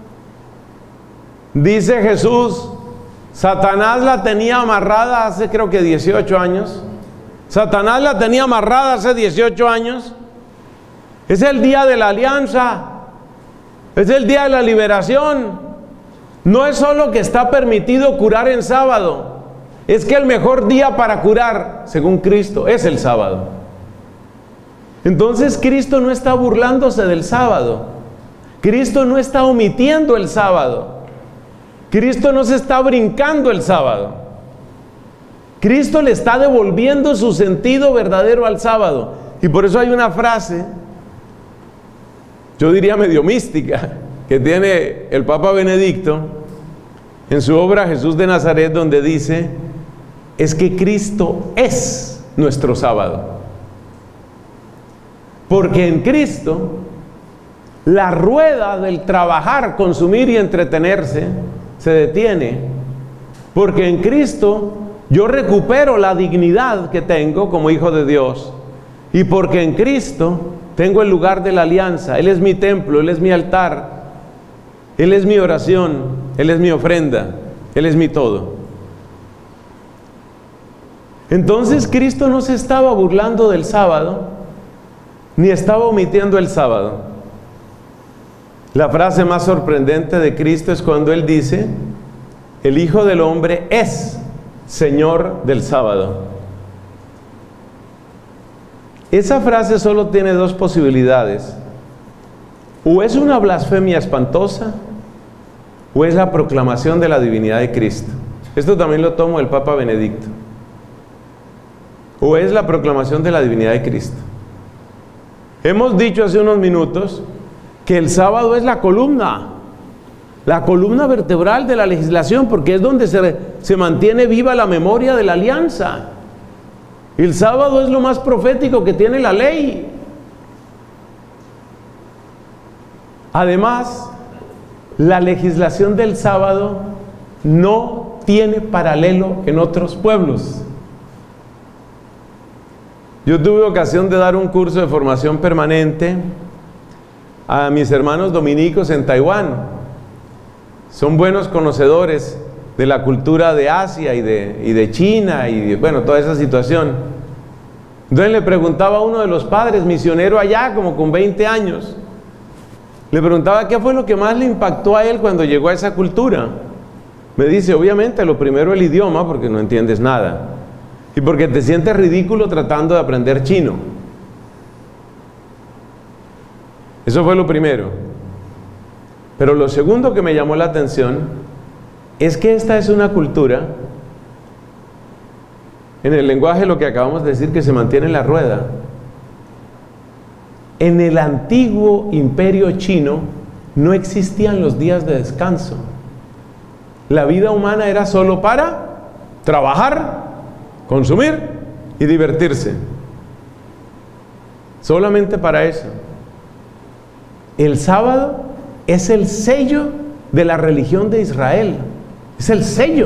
Dice Jesús, Satanás la tenía amarrada hace creo que 18 años. Satanás la tenía amarrada hace 18 años. Es el día de la alianza. Es el día de la liberación. No es solo que está permitido curar en sábado. Es que el mejor día para curar, según Cristo, es el sábado. Entonces Cristo no está burlándose del sábado. Cristo no está omitiendo el sábado. Cristo no se está brincando el sábado. Cristo le está devolviendo su sentido verdadero al sábado. Y por eso hay una frase, yo diría medio mística, que tiene el Papa Benedicto en su obra Jesús de Nazaret, donde dice, es que Cristo es nuestro sábado. Porque en Cristo la rueda del trabajar, consumir y entretenerse se detiene, porque en Cristo yo recupero la dignidad que tengo como hijo de Dios, y porque en Cristo tengo el lugar de la alianza. Él es mi templo, Él es mi altar, Él es mi oración, Él es mi ofrenda, Él es mi todo. Entonces Cristo no se estaba burlando del sábado, ni estaba omitiendo el sábado. La frase más sorprendente de Cristo es cuando Él dice, el Hijo del Hombre es Señor del sábado. Esa frase solo tiene dos posibilidades. O es una blasfemia espantosa, o es la proclamación de la divinidad de Cristo. Esto también lo tomo del Papa Benedicto. O es la proclamación de la divinidad de Cristo. Hemos dicho hace unos minutos que el sábado es la columna vertebral de la legislación, porque es donde se mantiene viva la memoria de la alianza. El sábado es lo más profético que tiene la ley. Además, la legislación del sábado no tiene paralelo en otros pueblos. Yo tuve ocasión de dar un curso de formación permanente a mis hermanos dominicos en Taiwán. Son buenos conocedores de la cultura de Asia y de China y bueno, toda esa situación. Entonces le preguntaba a uno de los padres, misionero allá, como con 20 años, le preguntaba qué fue lo que más le impactó a él cuando llegó a esa cultura. Me dice, obviamente lo primero el idioma, porque no entiendes nada, y porque te sientes ridículo tratando de aprender chino. Eso fue lo primero. Pero lo segundo que me llamó la atención es que esta es una cultura, en el lenguaje lo que acabamos de decir, que se mantiene en la rueda. En el antiguo imperio chino no existían los días de descanso. La vida humana era solo para trabajar, consumir y divertirse. solamente para eso. El sábado es el sello de la religión de Israel, es el sello.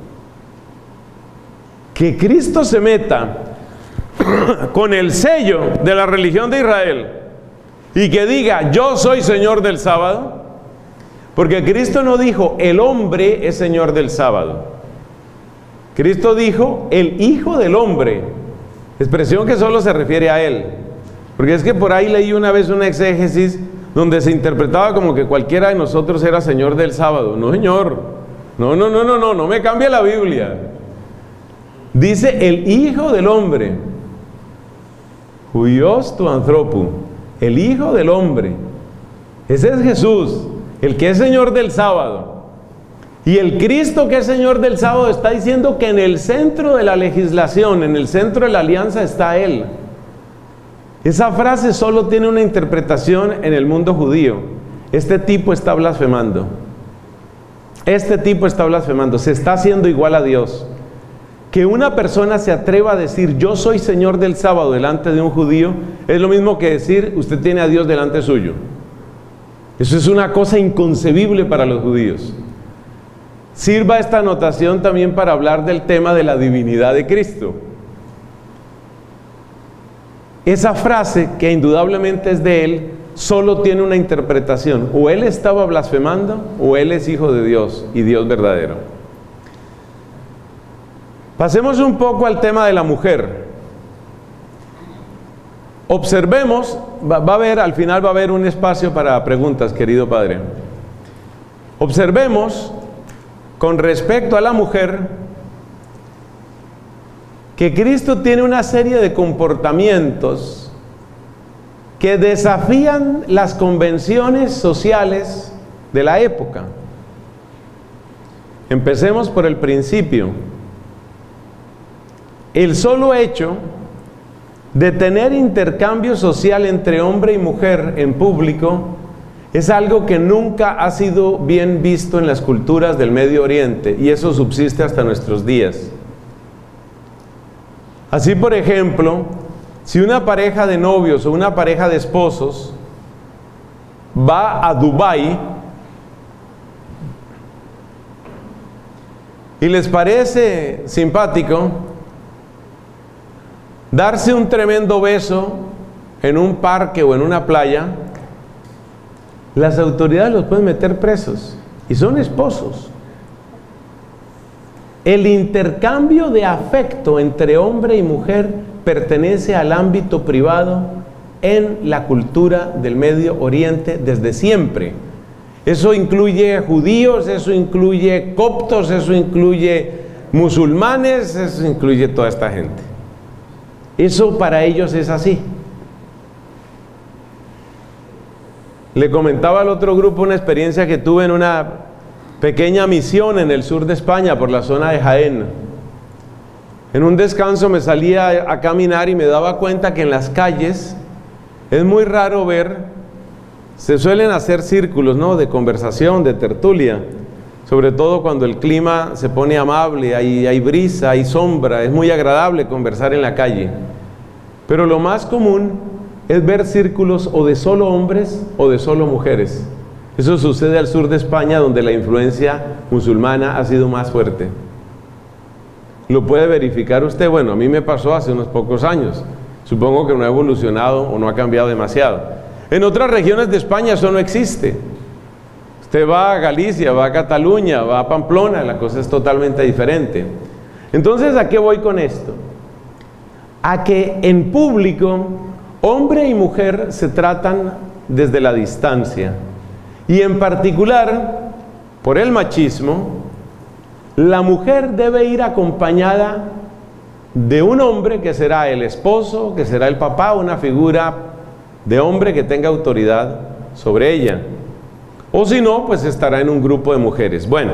Que Cristo se meta con el sello de la religión de Israel y que diga, yo soy Señor del sábado, porque Cristo no dijo, el hombre es Señor del sábado. Cristo dijo, el Hijo del Hombre, expresión que solo se refiere a Él. Porque es que por ahí leí una vez una exégesis donde se interpretaba como que cualquiera de nosotros era Señor del sábado. No, señor. No me cambie la Biblia. Dice el Hijo del Hombre. Huios tu anthropu. El Hijo del Hombre. Ese es Jesús, el que es Señor del sábado. Y el Cristo que es Señor del sábado está diciendo que en el centro de la legislación, en el centro de la alianza está Él. Esa frase solo tiene una interpretación en el mundo judío. Este tipo está blasfemando. Este tipo está blasfemando. Se está haciendo igual a Dios. Que una persona se atreva a decir yo soy Señor del sábado delante de un judío es lo mismo que decir usted tiene a Dios delante suyo. Eso es una cosa inconcebible para los judíos. Sirva esta anotación también para hablar del tema de la divinidad de Cristo. Esa frase, que indudablemente es de Él, solo tiene una interpretación. O Él estaba blasfemando, o Él es Hijo de Dios y Dios verdadero. Pasemos un poco al tema de la mujer. Observemos, al final va a haber un espacio para preguntas, querido Padre. Observemos, con respecto a la mujer, que Cristo tiene una serie de comportamientos que desafían las convenciones sociales de la época. Empecemos por el principio. El solo hecho de tener intercambio social entre hombre y mujer en público es algo que nunca ha sido bien visto en las culturas del Medio Oriente, y eso subsiste hasta nuestros días. Así, por ejemplo, si una pareja de novios o una pareja de esposos va a Dubái y les parece simpático darse un tremendo beso en un parque o en una playa, las autoridades los pueden meter presos, y son esposos. El intercambio de afecto entre hombre y mujer pertenece al ámbito privado en la cultura del Medio Oriente desde siempre. Eso incluye judíos, eso incluye coptos, eso incluye musulmanes, eso incluye toda esta gente. Eso para ellos es así. Le comentaba al otro grupo una experiencia que tuve en una pequeña misión en el sur de España, por la zona de Jaén. En un descanso me salía a caminar y me daba cuenta que en las calles es muy raro ver, se suelen hacer círculos, ¿no?, de conversación, de tertulia, sobre todo cuando el clima se pone amable, hay brisa, hay sombra, es muy agradable conversar en la calle. Pero lo más común es ver círculos o de solo hombres o de solo mujeres. Eso sucede al sur de España, donde la influencia musulmana ha sido más fuerte. ¿Lo puede verificar usted? Bueno, a mí me pasó hace unos pocos años. Supongo que no ha evolucionado o no ha cambiado demasiado. En otras regiones de España eso no existe. Usted va a Galicia, va a Cataluña, va a Pamplona, la cosa es totalmente diferente. Entonces, ¿a qué voy con esto? A que en público, hombre y mujer se tratan desde la distancia. Y en particular, por el machismo, la mujer debe ir acompañada de un hombre que será el esposo, que será el papá, una figura de hombre que tenga autoridad sobre ella. O si no, pues estará en un grupo de mujeres. Bueno,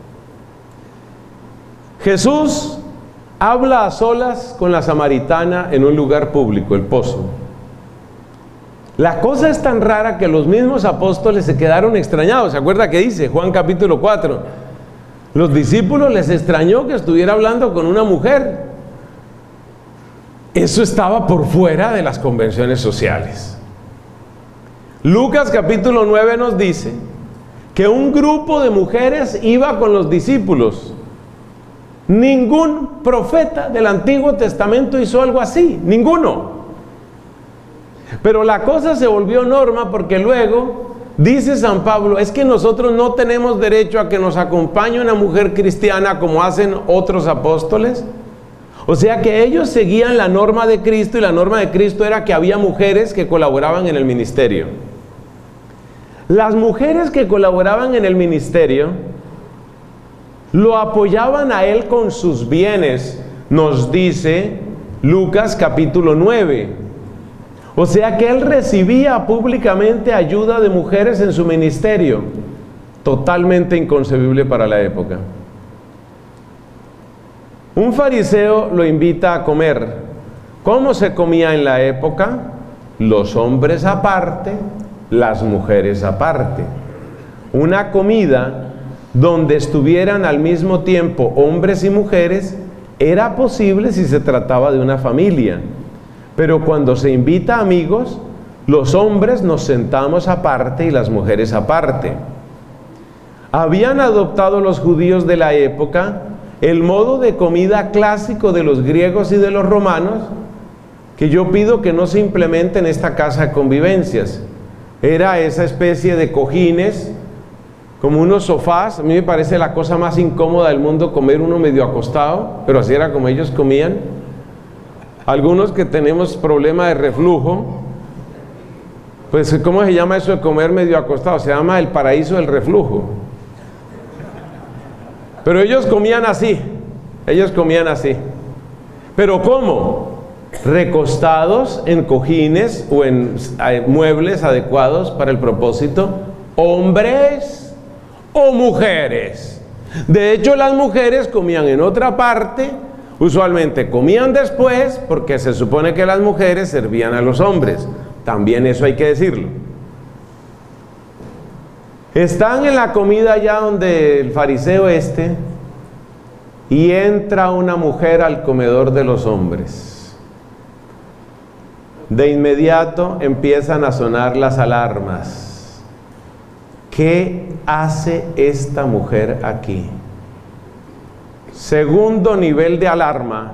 Jesús habla a solas con la samaritana en un lugar público, el pozo. La cosa es tan rara que los mismos apóstoles se quedaron extrañados. ¿Se acuerda que dice Juan capítulo 4? Los discípulos les extrañó que estuviera hablando con una mujer. eso estaba por fuera de las convenciones sociales. Lucas capítulo 9 nos dice que un grupo de mujeres iba con los discípulos. Ningún profeta del Antiguo Testamento hizo algo así, ninguno. Pero la cosa se volvió norma porque luego dice San Pablo, es que nosotros no tenemos derecho a que nos acompañe una mujer cristiana como hacen otros apóstoles. O sea que ellos seguían la norma de Cristo, y la norma de Cristo era que había mujeres que colaboraban en el ministerio. Las mujeres que colaboraban en el ministerio lo apoyaban a él con sus bienes, nos dice Lucas capítulo 9. O sea que él recibía públicamente ayuda de mujeres en su ministerio, totalmente inconcebible para la época. Un fariseo lo invita a comer. ¿Cómo se comía en la época? Los hombres aparte, las mujeres aparte. Una comida donde estuvieran al mismo tiempo hombres y mujeres era posible si se trataba de una familia. Pero cuando se invita a amigos, los hombres nos sentamos aparte y las mujeres aparte. Habían adoptado los judíos de la época el modo de comida clásico de los griegos y de los romanos, que yo pido que no se implemente en esta casa de convivencias. Era esa especie de cojines, como unos sofás. A mí me parece la cosa más incómoda del mundo comer uno medio acostado, pero así era como ellos comían. Algunos que tenemos problema de reflujo, pues ¿cómo se llama eso de comer medio acostado? Se llama el paraíso del reflujo. Pero ellos comían así, ¿Pero cómo? Recostados en cojines o en muebles adecuados para el propósito, hombres o mujeres. De hecho, las mujeres comían en otra parte, usualmente comían después, porque se supone que las mujeres servían a los hombres. También eso hay que decirlo. Están en la comida ya donde el fariseo y entra una mujer al comedor de los hombres. De inmediato empiezan a sonar las alarmas. ¿Qué hace esta mujer aquí? Segundo nivel de alarma.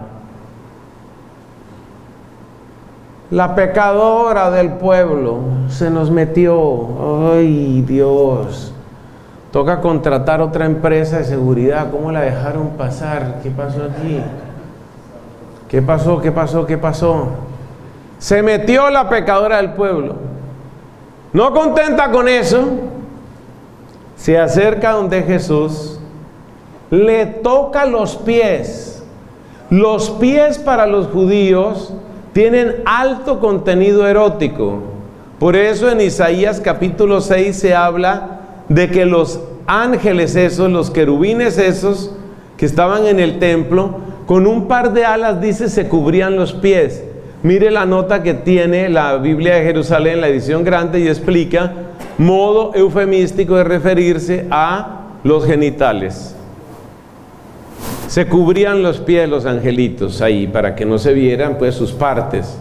La pecadora del pueblo se nos metió. ¡Ay, Dios! Toca contratar otra empresa de seguridad. ¿Cómo la dejaron pasar? ¿Qué pasó aquí? ¿Qué pasó? ¿Qué pasó? ¿Qué pasó? Se metió la pecadora del pueblo. No contenta con eso, se acerca donde Jesús, le toca los pies. Los pies para los judíos tienen alto contenido erótico. Por eso en Isaías capítulo 6 se habla de que los ángeles esos, los querubines esos que estaban en el templo, con un par de alas, dice, se cubrían los pies. Mire la nota que tiene la Biblia de Jerusalén, la edición grande, y explica modo eufemístico de referirse a los genitales. Se cubrían los pies los angelitos ahí para que no se vieran pues sus partes.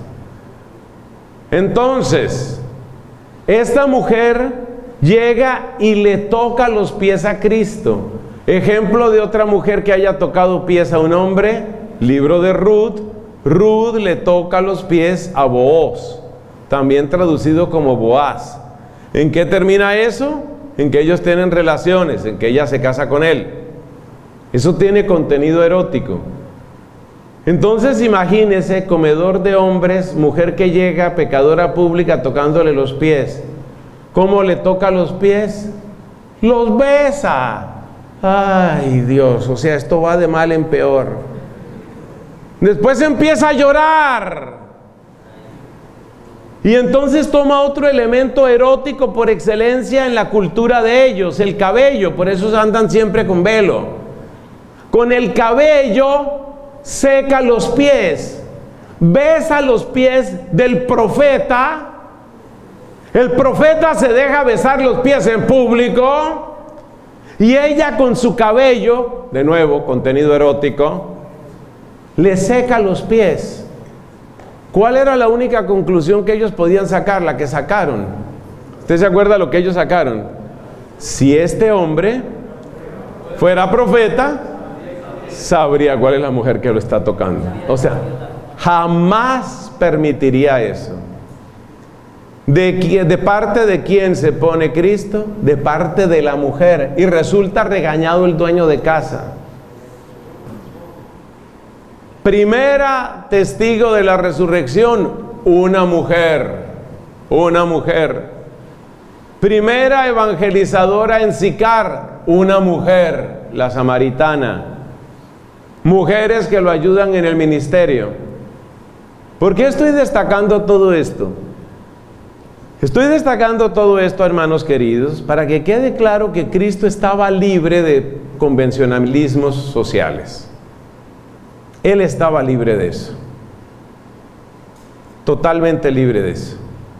Entonces, esta mujer llega y le toca los pies a Cristo. Ejemplo de otra mujer que haya tocado pies a un hombre, libro de Ruth. Ruth le toca los pies a Booz, también traducido como Boaz. ¿En qué termina eso? En que ellos tienen relaciones, en que ella se casa con él. Eso tiene contenido erótico. Entonces imagínese, comedor de hombres, mujer que llega, pecadora pública, tocándole los pies. ¿Cómo le toca los pies? Los besa. Ay, Dios, o sea, esto va de mal en peor. Después empieza a llorar. Y entonces toma otro elemento erótico por excelencia en la cultura de ellos, el cabello. Por eso andan siempre con velo. Con el cabello seca los pies, besa los pies del profeta. El profeta se deja besar los pies en público y ella con su cabello, de nuevo, contenido erótico, le seca los pies. ¿Cuál era la única conclusión que ellos podían sacar? La que sacaron. ¿Usted se acuerda lo que ellos sacaron? Si este hombre fuera profeta, sabría cuál es la mujer que lo está tocando. O sea, jamás permitiría eso. ¿De parte de quién se pone Cristo? De parte de la mujer. Y resulta regañado el dueño de casa. Primera testigo de la resurrección, una mujer. Una mujer. Primera evangelizadora en Sicar, una mujer, la samaritana. Mujeres que lo ayudan en el ministerio. ¿Por qué estoy destacando todo esto? Estoy destacando todo esto, hermanos queridos, para que quede claro que Cristo estaba libre de convencionalismos sociales. Él estaba libre de eso. Totalmente libre de eso.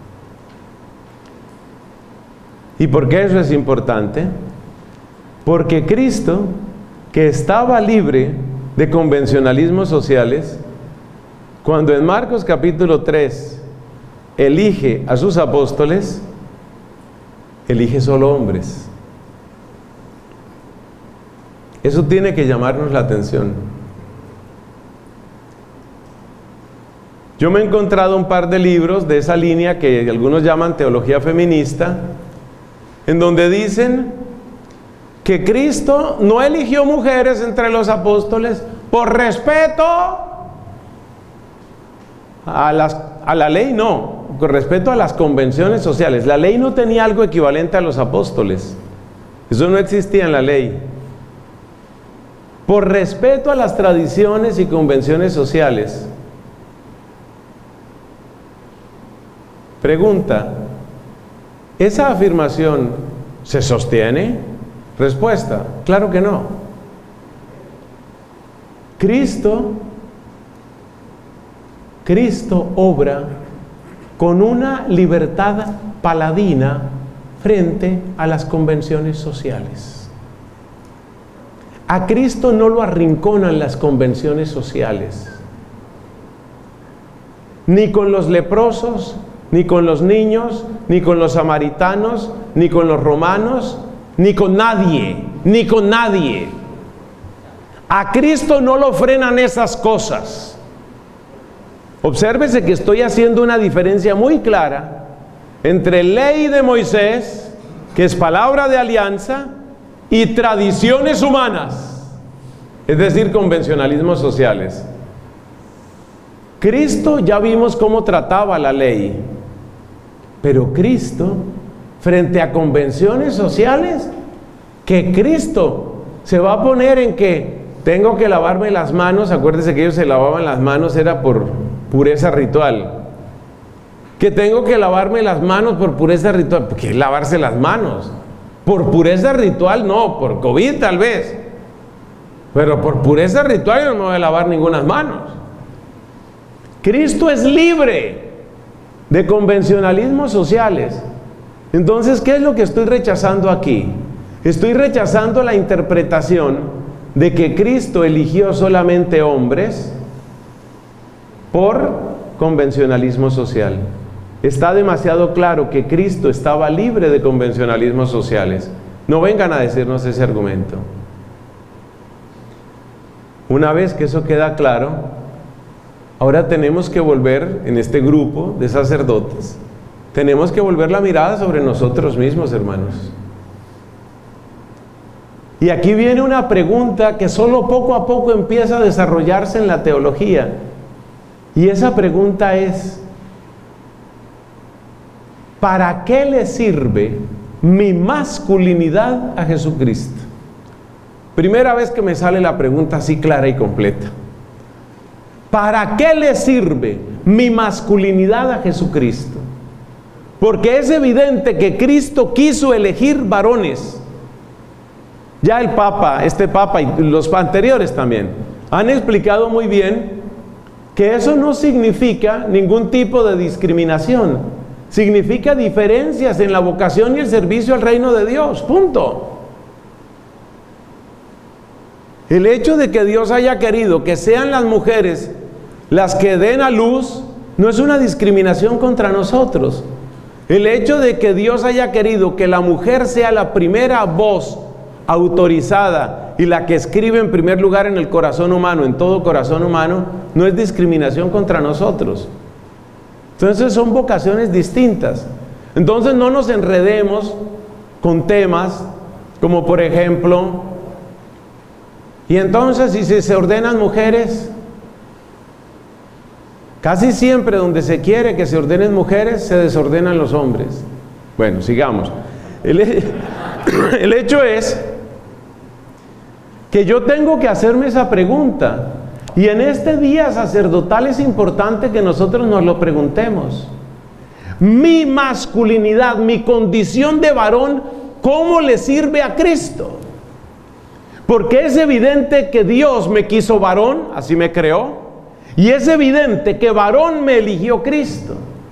¿Y por qué eso es importante? Porque Cristo, que estaba libre de convencionalismos sociales, cuando en Marcos capítulo 3 elige a sus apóstoles, elige solo hombres. Eso tiene que llamarnos la atención. Yo me he encontrado un par de libros de esa línea que algunos llaman teología feminista, en donde dicen que Cristo no eligió mujeres entre los apóstoles por respeto a la ley, no, con respeto a las convenciones sociales. La ley no tenía algo equivalente a los apóstoles. Eso no existía en la ley. Por respeto a las tradiciones y convenciones sociales. Pregunta: ¿esa afirmación se sostiene? Respuesta: claro que no. Cristo obra con una libertad paladina frente a las convenciones sociales. A Cristo no lo arrinconan las convenciones sociales, ni con los leprosos, ni con los niños, ni con los samaritanos, ni con los romanos, ni con nadie, ni con nadie. A Cristo no lo frenan esas cosas. Obsérvese que estoy haciendo una diferencia muy clara entre ley de Moisés, que es palabra de alianza, y tradiciones humanas, es decir, convencionalismos sociales. Cristo ya vimos cómo trataba la ley, pero Cristo, frente a convenciones sociales, que Cristo se va a poner en que tengo que lavarme las manos. Acuérdese que ellos se lavaban las manos, era por pureza ritual. Que tengo que lavarme las manos por pureza ritual. ¿Por qué lavarse las manos? Por pureza ritual no, por COVID tal vez, pero por pureza ritual yo no me voy a lavar ninguna manos. Cristo es libre de convencionalismos sociales. Entonces, ¿qué es lo que estoy rechazando aquí? Estoy rechazando la interpretación de que Cristo eligió solamente hombres por convencionalismo social. Está demasiado claro que Cristo estaba libre de convencionalismos sociales. No vengan a decirnos ese argumento. Una vez que eso queda claro, ahora tenemos que volver, en este grupo de sacerdotes, tenemos que volver la mirada sobre nosotros mismos, hermanos. Y aquí viene una pregunta que solo poco a poco empieza a desarrollarse en la teología. Y esa pregunta es: ¿para qué le sirve mi masculinidad a Jesucristo? Primera vez que me sale la pregunta así clara y completa. ¿Para qué le sirve mi masculinidad a Jesucristo? Porque es evidente que Cristo quiso elegir varones. Ya el Papa, este Papa y los anteriores también, han explicado muy bien que eso no significa ningún tipo de discriminación. Significa diferencias en la vocación y el servicio al reino de Dios, punto. El hecho de que Dios haya querido que sean las mujeres las que den a luz no es una discriminación contra nosotros. El hecho de que Dios haya querido que la mujer sea la primera voz autorizada y la que escribe en primer lugar en el corazón humano, en todo corazón humano, no es discriminación contra nosotros. Entonces son vocaciones distintas. Entonces no nos enredemos con temas como por ejemplo, y entonces si se ordenan mujeres, casi siempre donde se quiere que se ordenen mujeres, se desordenan los hombres. Bueno, sigamos. El hecho es que yo tengo que hacerme esa pregunta. Y en este día sacerdotal es importante que nosotros nos lo preguntemos. Mi masculinidad, mi condición de varón, ¿cómo le sirve a Cristo? Porque es evidente que Dios me quiso varón, así me creó. Y es evidente que varón me eligió Cristo.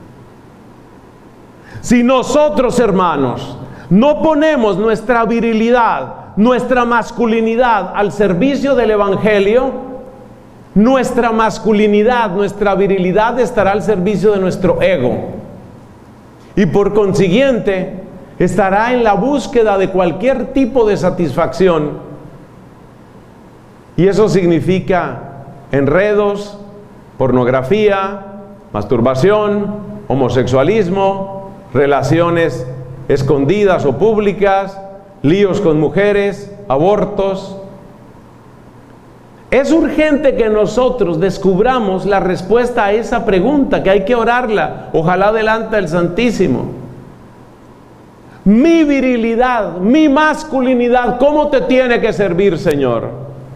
Si nosotros, hermanos, no ponemos nuestra virilidad, nuestra masculinidad al servicio del Evangelio, nuestra masculinidad, nuestra virilidad estará al servicio de nuestro ego. Y por consiguiente, estará en la búsqueda de cualquier tipo de satisfacción. Y eso significa enredos, pornografía, masturbación, homosexualismo, relaciones escondidas o públicas, líos con mujeres, abortos. Es urgente que nosotros descubramos la respuesta a esa pregunta, que hay que orarla, ojalá delante del Santísimo. Mi virilidad, mi masculinidad, ¿cómo te tiene que servir, Señor?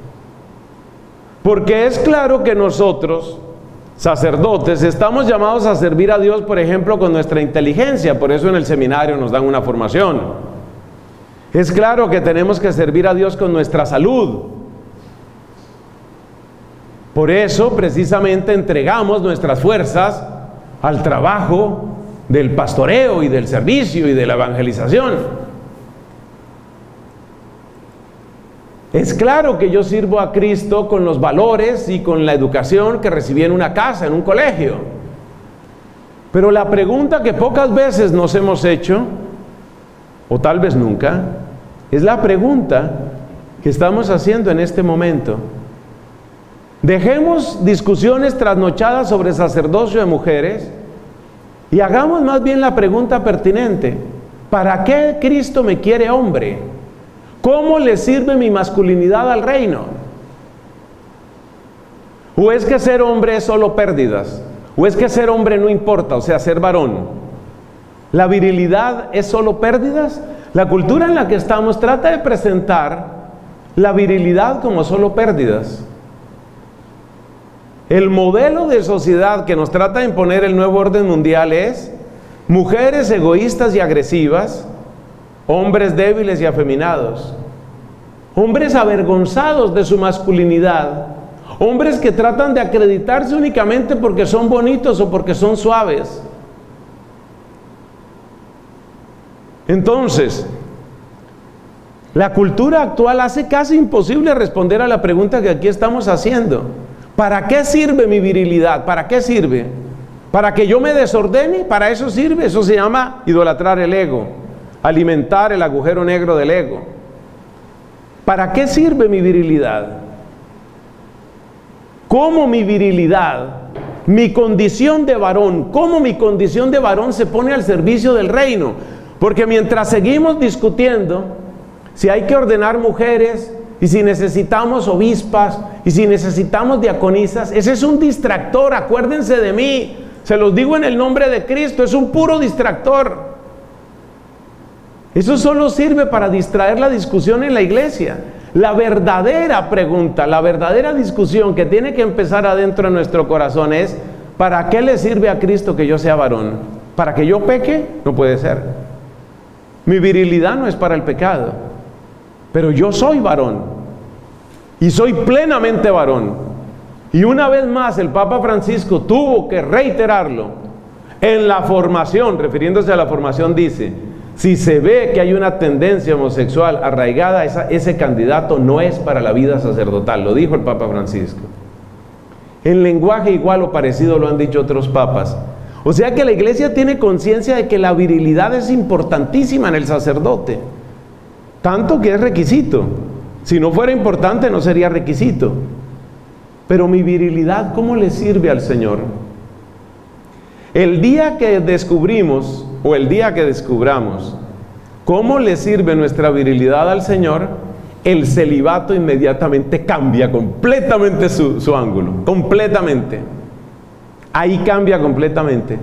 Porque es claro que nosotros, sacerdotes, estamos llamados a servir a Dios, por ejemplo, con nuestra inteligencia. Por eso en el seminario nos dan una formación. Es claro que tenemos que servir a Dios con nuestra salud. Por eso, precisamente, entregamos nuestras fuerzas al trabajo del pastoreo y del servicio y de la evangelización. Es claro que yo sirvo a Cristo con los valores y con la educación que recibí en una casa, en un colegio. Pero la pregunta que pocas veces nos hemos hecho, o tal vez nunca, es la pregunta que estamos haciendo en este momento. Dejemos discusiones trasnochadas sobre sacerdocio de mujeres y hagamos más bien la pregunta pertinente: ¿para qué Cristo me quiere hombre? ¿Cómo le sirve mi masculinidad al reino? ¿O es que ser hombre es solo pérdidas? ¿O es que ser hombre no importa, o sea, ser varón? ¿La virilidad es solo pérdidas? La cultura en la que estamos trata de presentar la virilidad como solo pérdidas. El modelo de sociedad que nos trata de imponer el nuevo orden mundial es mujeres egoístas y agresivas, hombres débiles y afeminados, hombres avergonzados de su masculinidad, hombres que tratan de acreditarse únicamente porque son bonitos o porque son suaves. Entonces, la cultura actual hace casi imposible responder a la pregunta que aquí estamos haciendo. ¿Para qué sirve mi virilidad? ¿Para qué sirve? ¿Para que yo me desordene? ¿Para eso sirve? Eso se llama idolatrar el ego, alimentar el agujero negro del ego. ¿Para qué sirve mi virilidad? ¿Cómo mi virilidad, mi condición de varón, cómo mi condición de varón se pone al servicio del reino? Porque mientras seguimos discutiendo si hay que ordenar mujeres, y si necesitamos obispas, y si necesitamos diaconisas, ese es un distractor, acuérdense de mí, se los digo en el nombre de Cristo, es un puro distractor. Eso solo sirve para distraer la discusión en la iglesia. La verdadera pregunta, la verdadera discusión que tiene que empezar adentro de nuestro corazón es: ¿para qué le sirve a Cristo que yo sea varón? ¿Para que yo peque? No puede ser. Mi virilidad no es para el pecado, pero yo soy varón y soy plenamente varón. Y una vez más el Papa Francisco tuvo que reiterarlo en la formación, refiriéndose a la formación, dice: si se ve que hay una tendencia homosexual arraigada, ese candidato no es para la vida sacerdotal. Lo dijo el Papa Francisco. En lenguaje igual o parecido lo han dicho otros papas. O sea que la iglesia tiene conciencia de que la virilidad es importantísima en el sacerdote. Tanto que es requisito. Si no fuera importante no sería requisito. Pero mi virilidad, ¿cómo le sirve al Señor? El día que descubrimos, o el día que descubramos, cómo le sirve nuestra virilidad al Señor, el celibato inmediatamente cambia completamente su ángulo. Completamente. Ahí cambia completamente.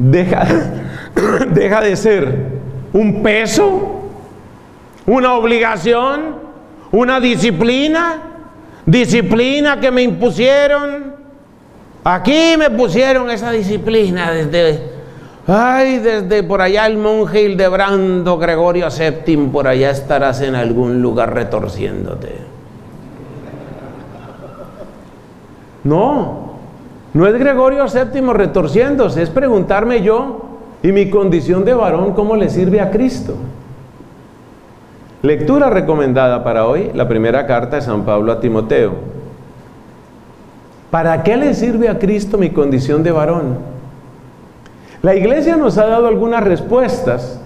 Deja de ser un peso, una obligación, una disciplina que me impusieron. Aquí me pusieron esa disciplina desde por allá el monje Hildebrando Gregorio VII, por allá estarás en algún lugar retorciéndote. No es Gregorio VII retorciéndose, es preguntarme yo y mi condición de varón cómo le sirve a Cristo. Lectura recomendada para hoy, la primera carta de San Pablo a Timoteo. ¿Para qué le sirve a Cristo mi condición de varón? La iglesia nos ha dado algunas respuestas.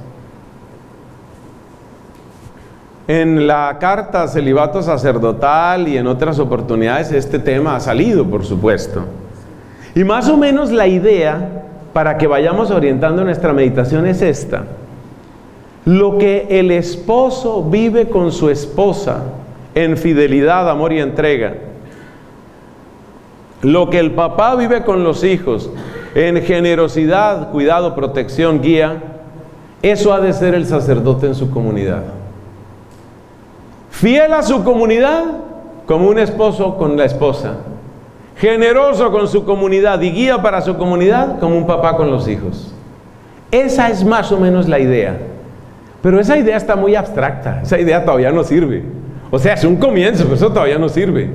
En la carta Celibato Sacerdotal y en otras oportunidades este tema ha salido, por supuesto. Y más o menos la idea, para que vayamos orientando nuestra meditación, es esta. Lo que el esposo vive con su esposa en fidelidad, amor y entrega, lo que el papá vive con los hijos en generosidad, cuidado, protección, guía, eso ha de ser el sacerdote en su comunidad. Fiel a su comunidad como un esposo con la esposa, generoso con su comunidad y guía para su comunidad como un papá con los hijos. Esa es más o menos la idea. Pero esa idea está muy abstracta, esa idea todavía no sirve. O sea, es un comienzo, pero eso todavía no sirve.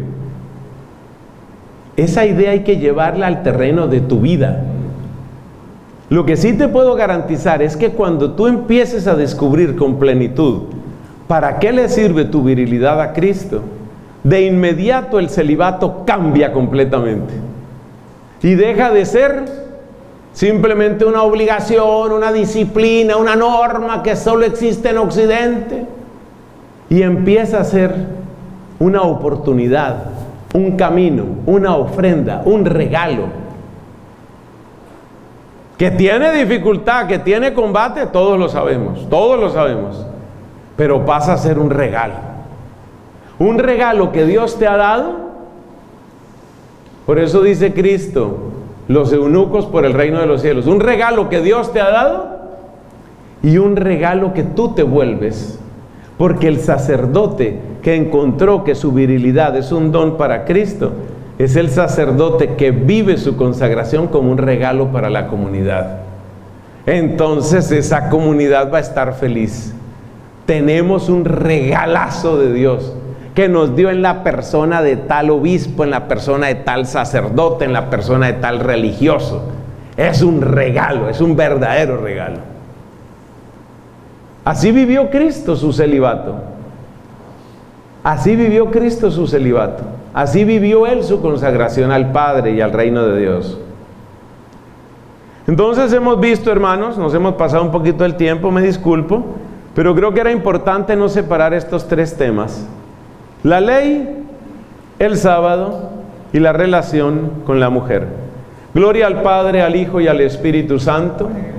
Esa idea hay que llevarla al terreno de tu vida. Lo que sí te puedo garantizar es que cuando tú empieces a descubrir con plenitud para qué le sirve tu virilidad a Cristo, de inmediato el celibato cambia completamente. Y deja de ser simplemente una obligación, una disciplina, una norma que solo existe en Occidente, y empieza a ser una oportunidad, un camino, una ofrenda, un regalo. Que tiene dificultad, que tiene combate, todos lo sabemos, pero pasa a ser un regalo. Un regalo que Dios te ha dado. Por eso dice Cristo, los eunucos por el reino de los cielos. Un regalo que Dios te ha dado y un regalo que tú te vuelves. Porque el sacerdote que encontró que su virilidad es un don para Cristo, es el sacerdote que vive su consagración como un regalo para la comunidad. Entonces esa comunidad va a estar feliz. Tenemos un regalazo de Dios que nos dio en la persona de tal obispo, en la persona de tal sacerdote, en la persona de tal religioso. Es un regalo, es un verdadero regalo. Así vivió Cristo su celibato. Así vivió Cristo su celibato. Así vivió Él su consagración al Padre y al reino de Dios. Entonces hemos visto, hermanos, nos hemos pasado un poquito el tiempo, me disculpo, pero creo que era importante no separar estos tres temas: la ley, el sábado y la relación con la mujer. Gloria al Padre, al Hijo y al Espíritu Santo.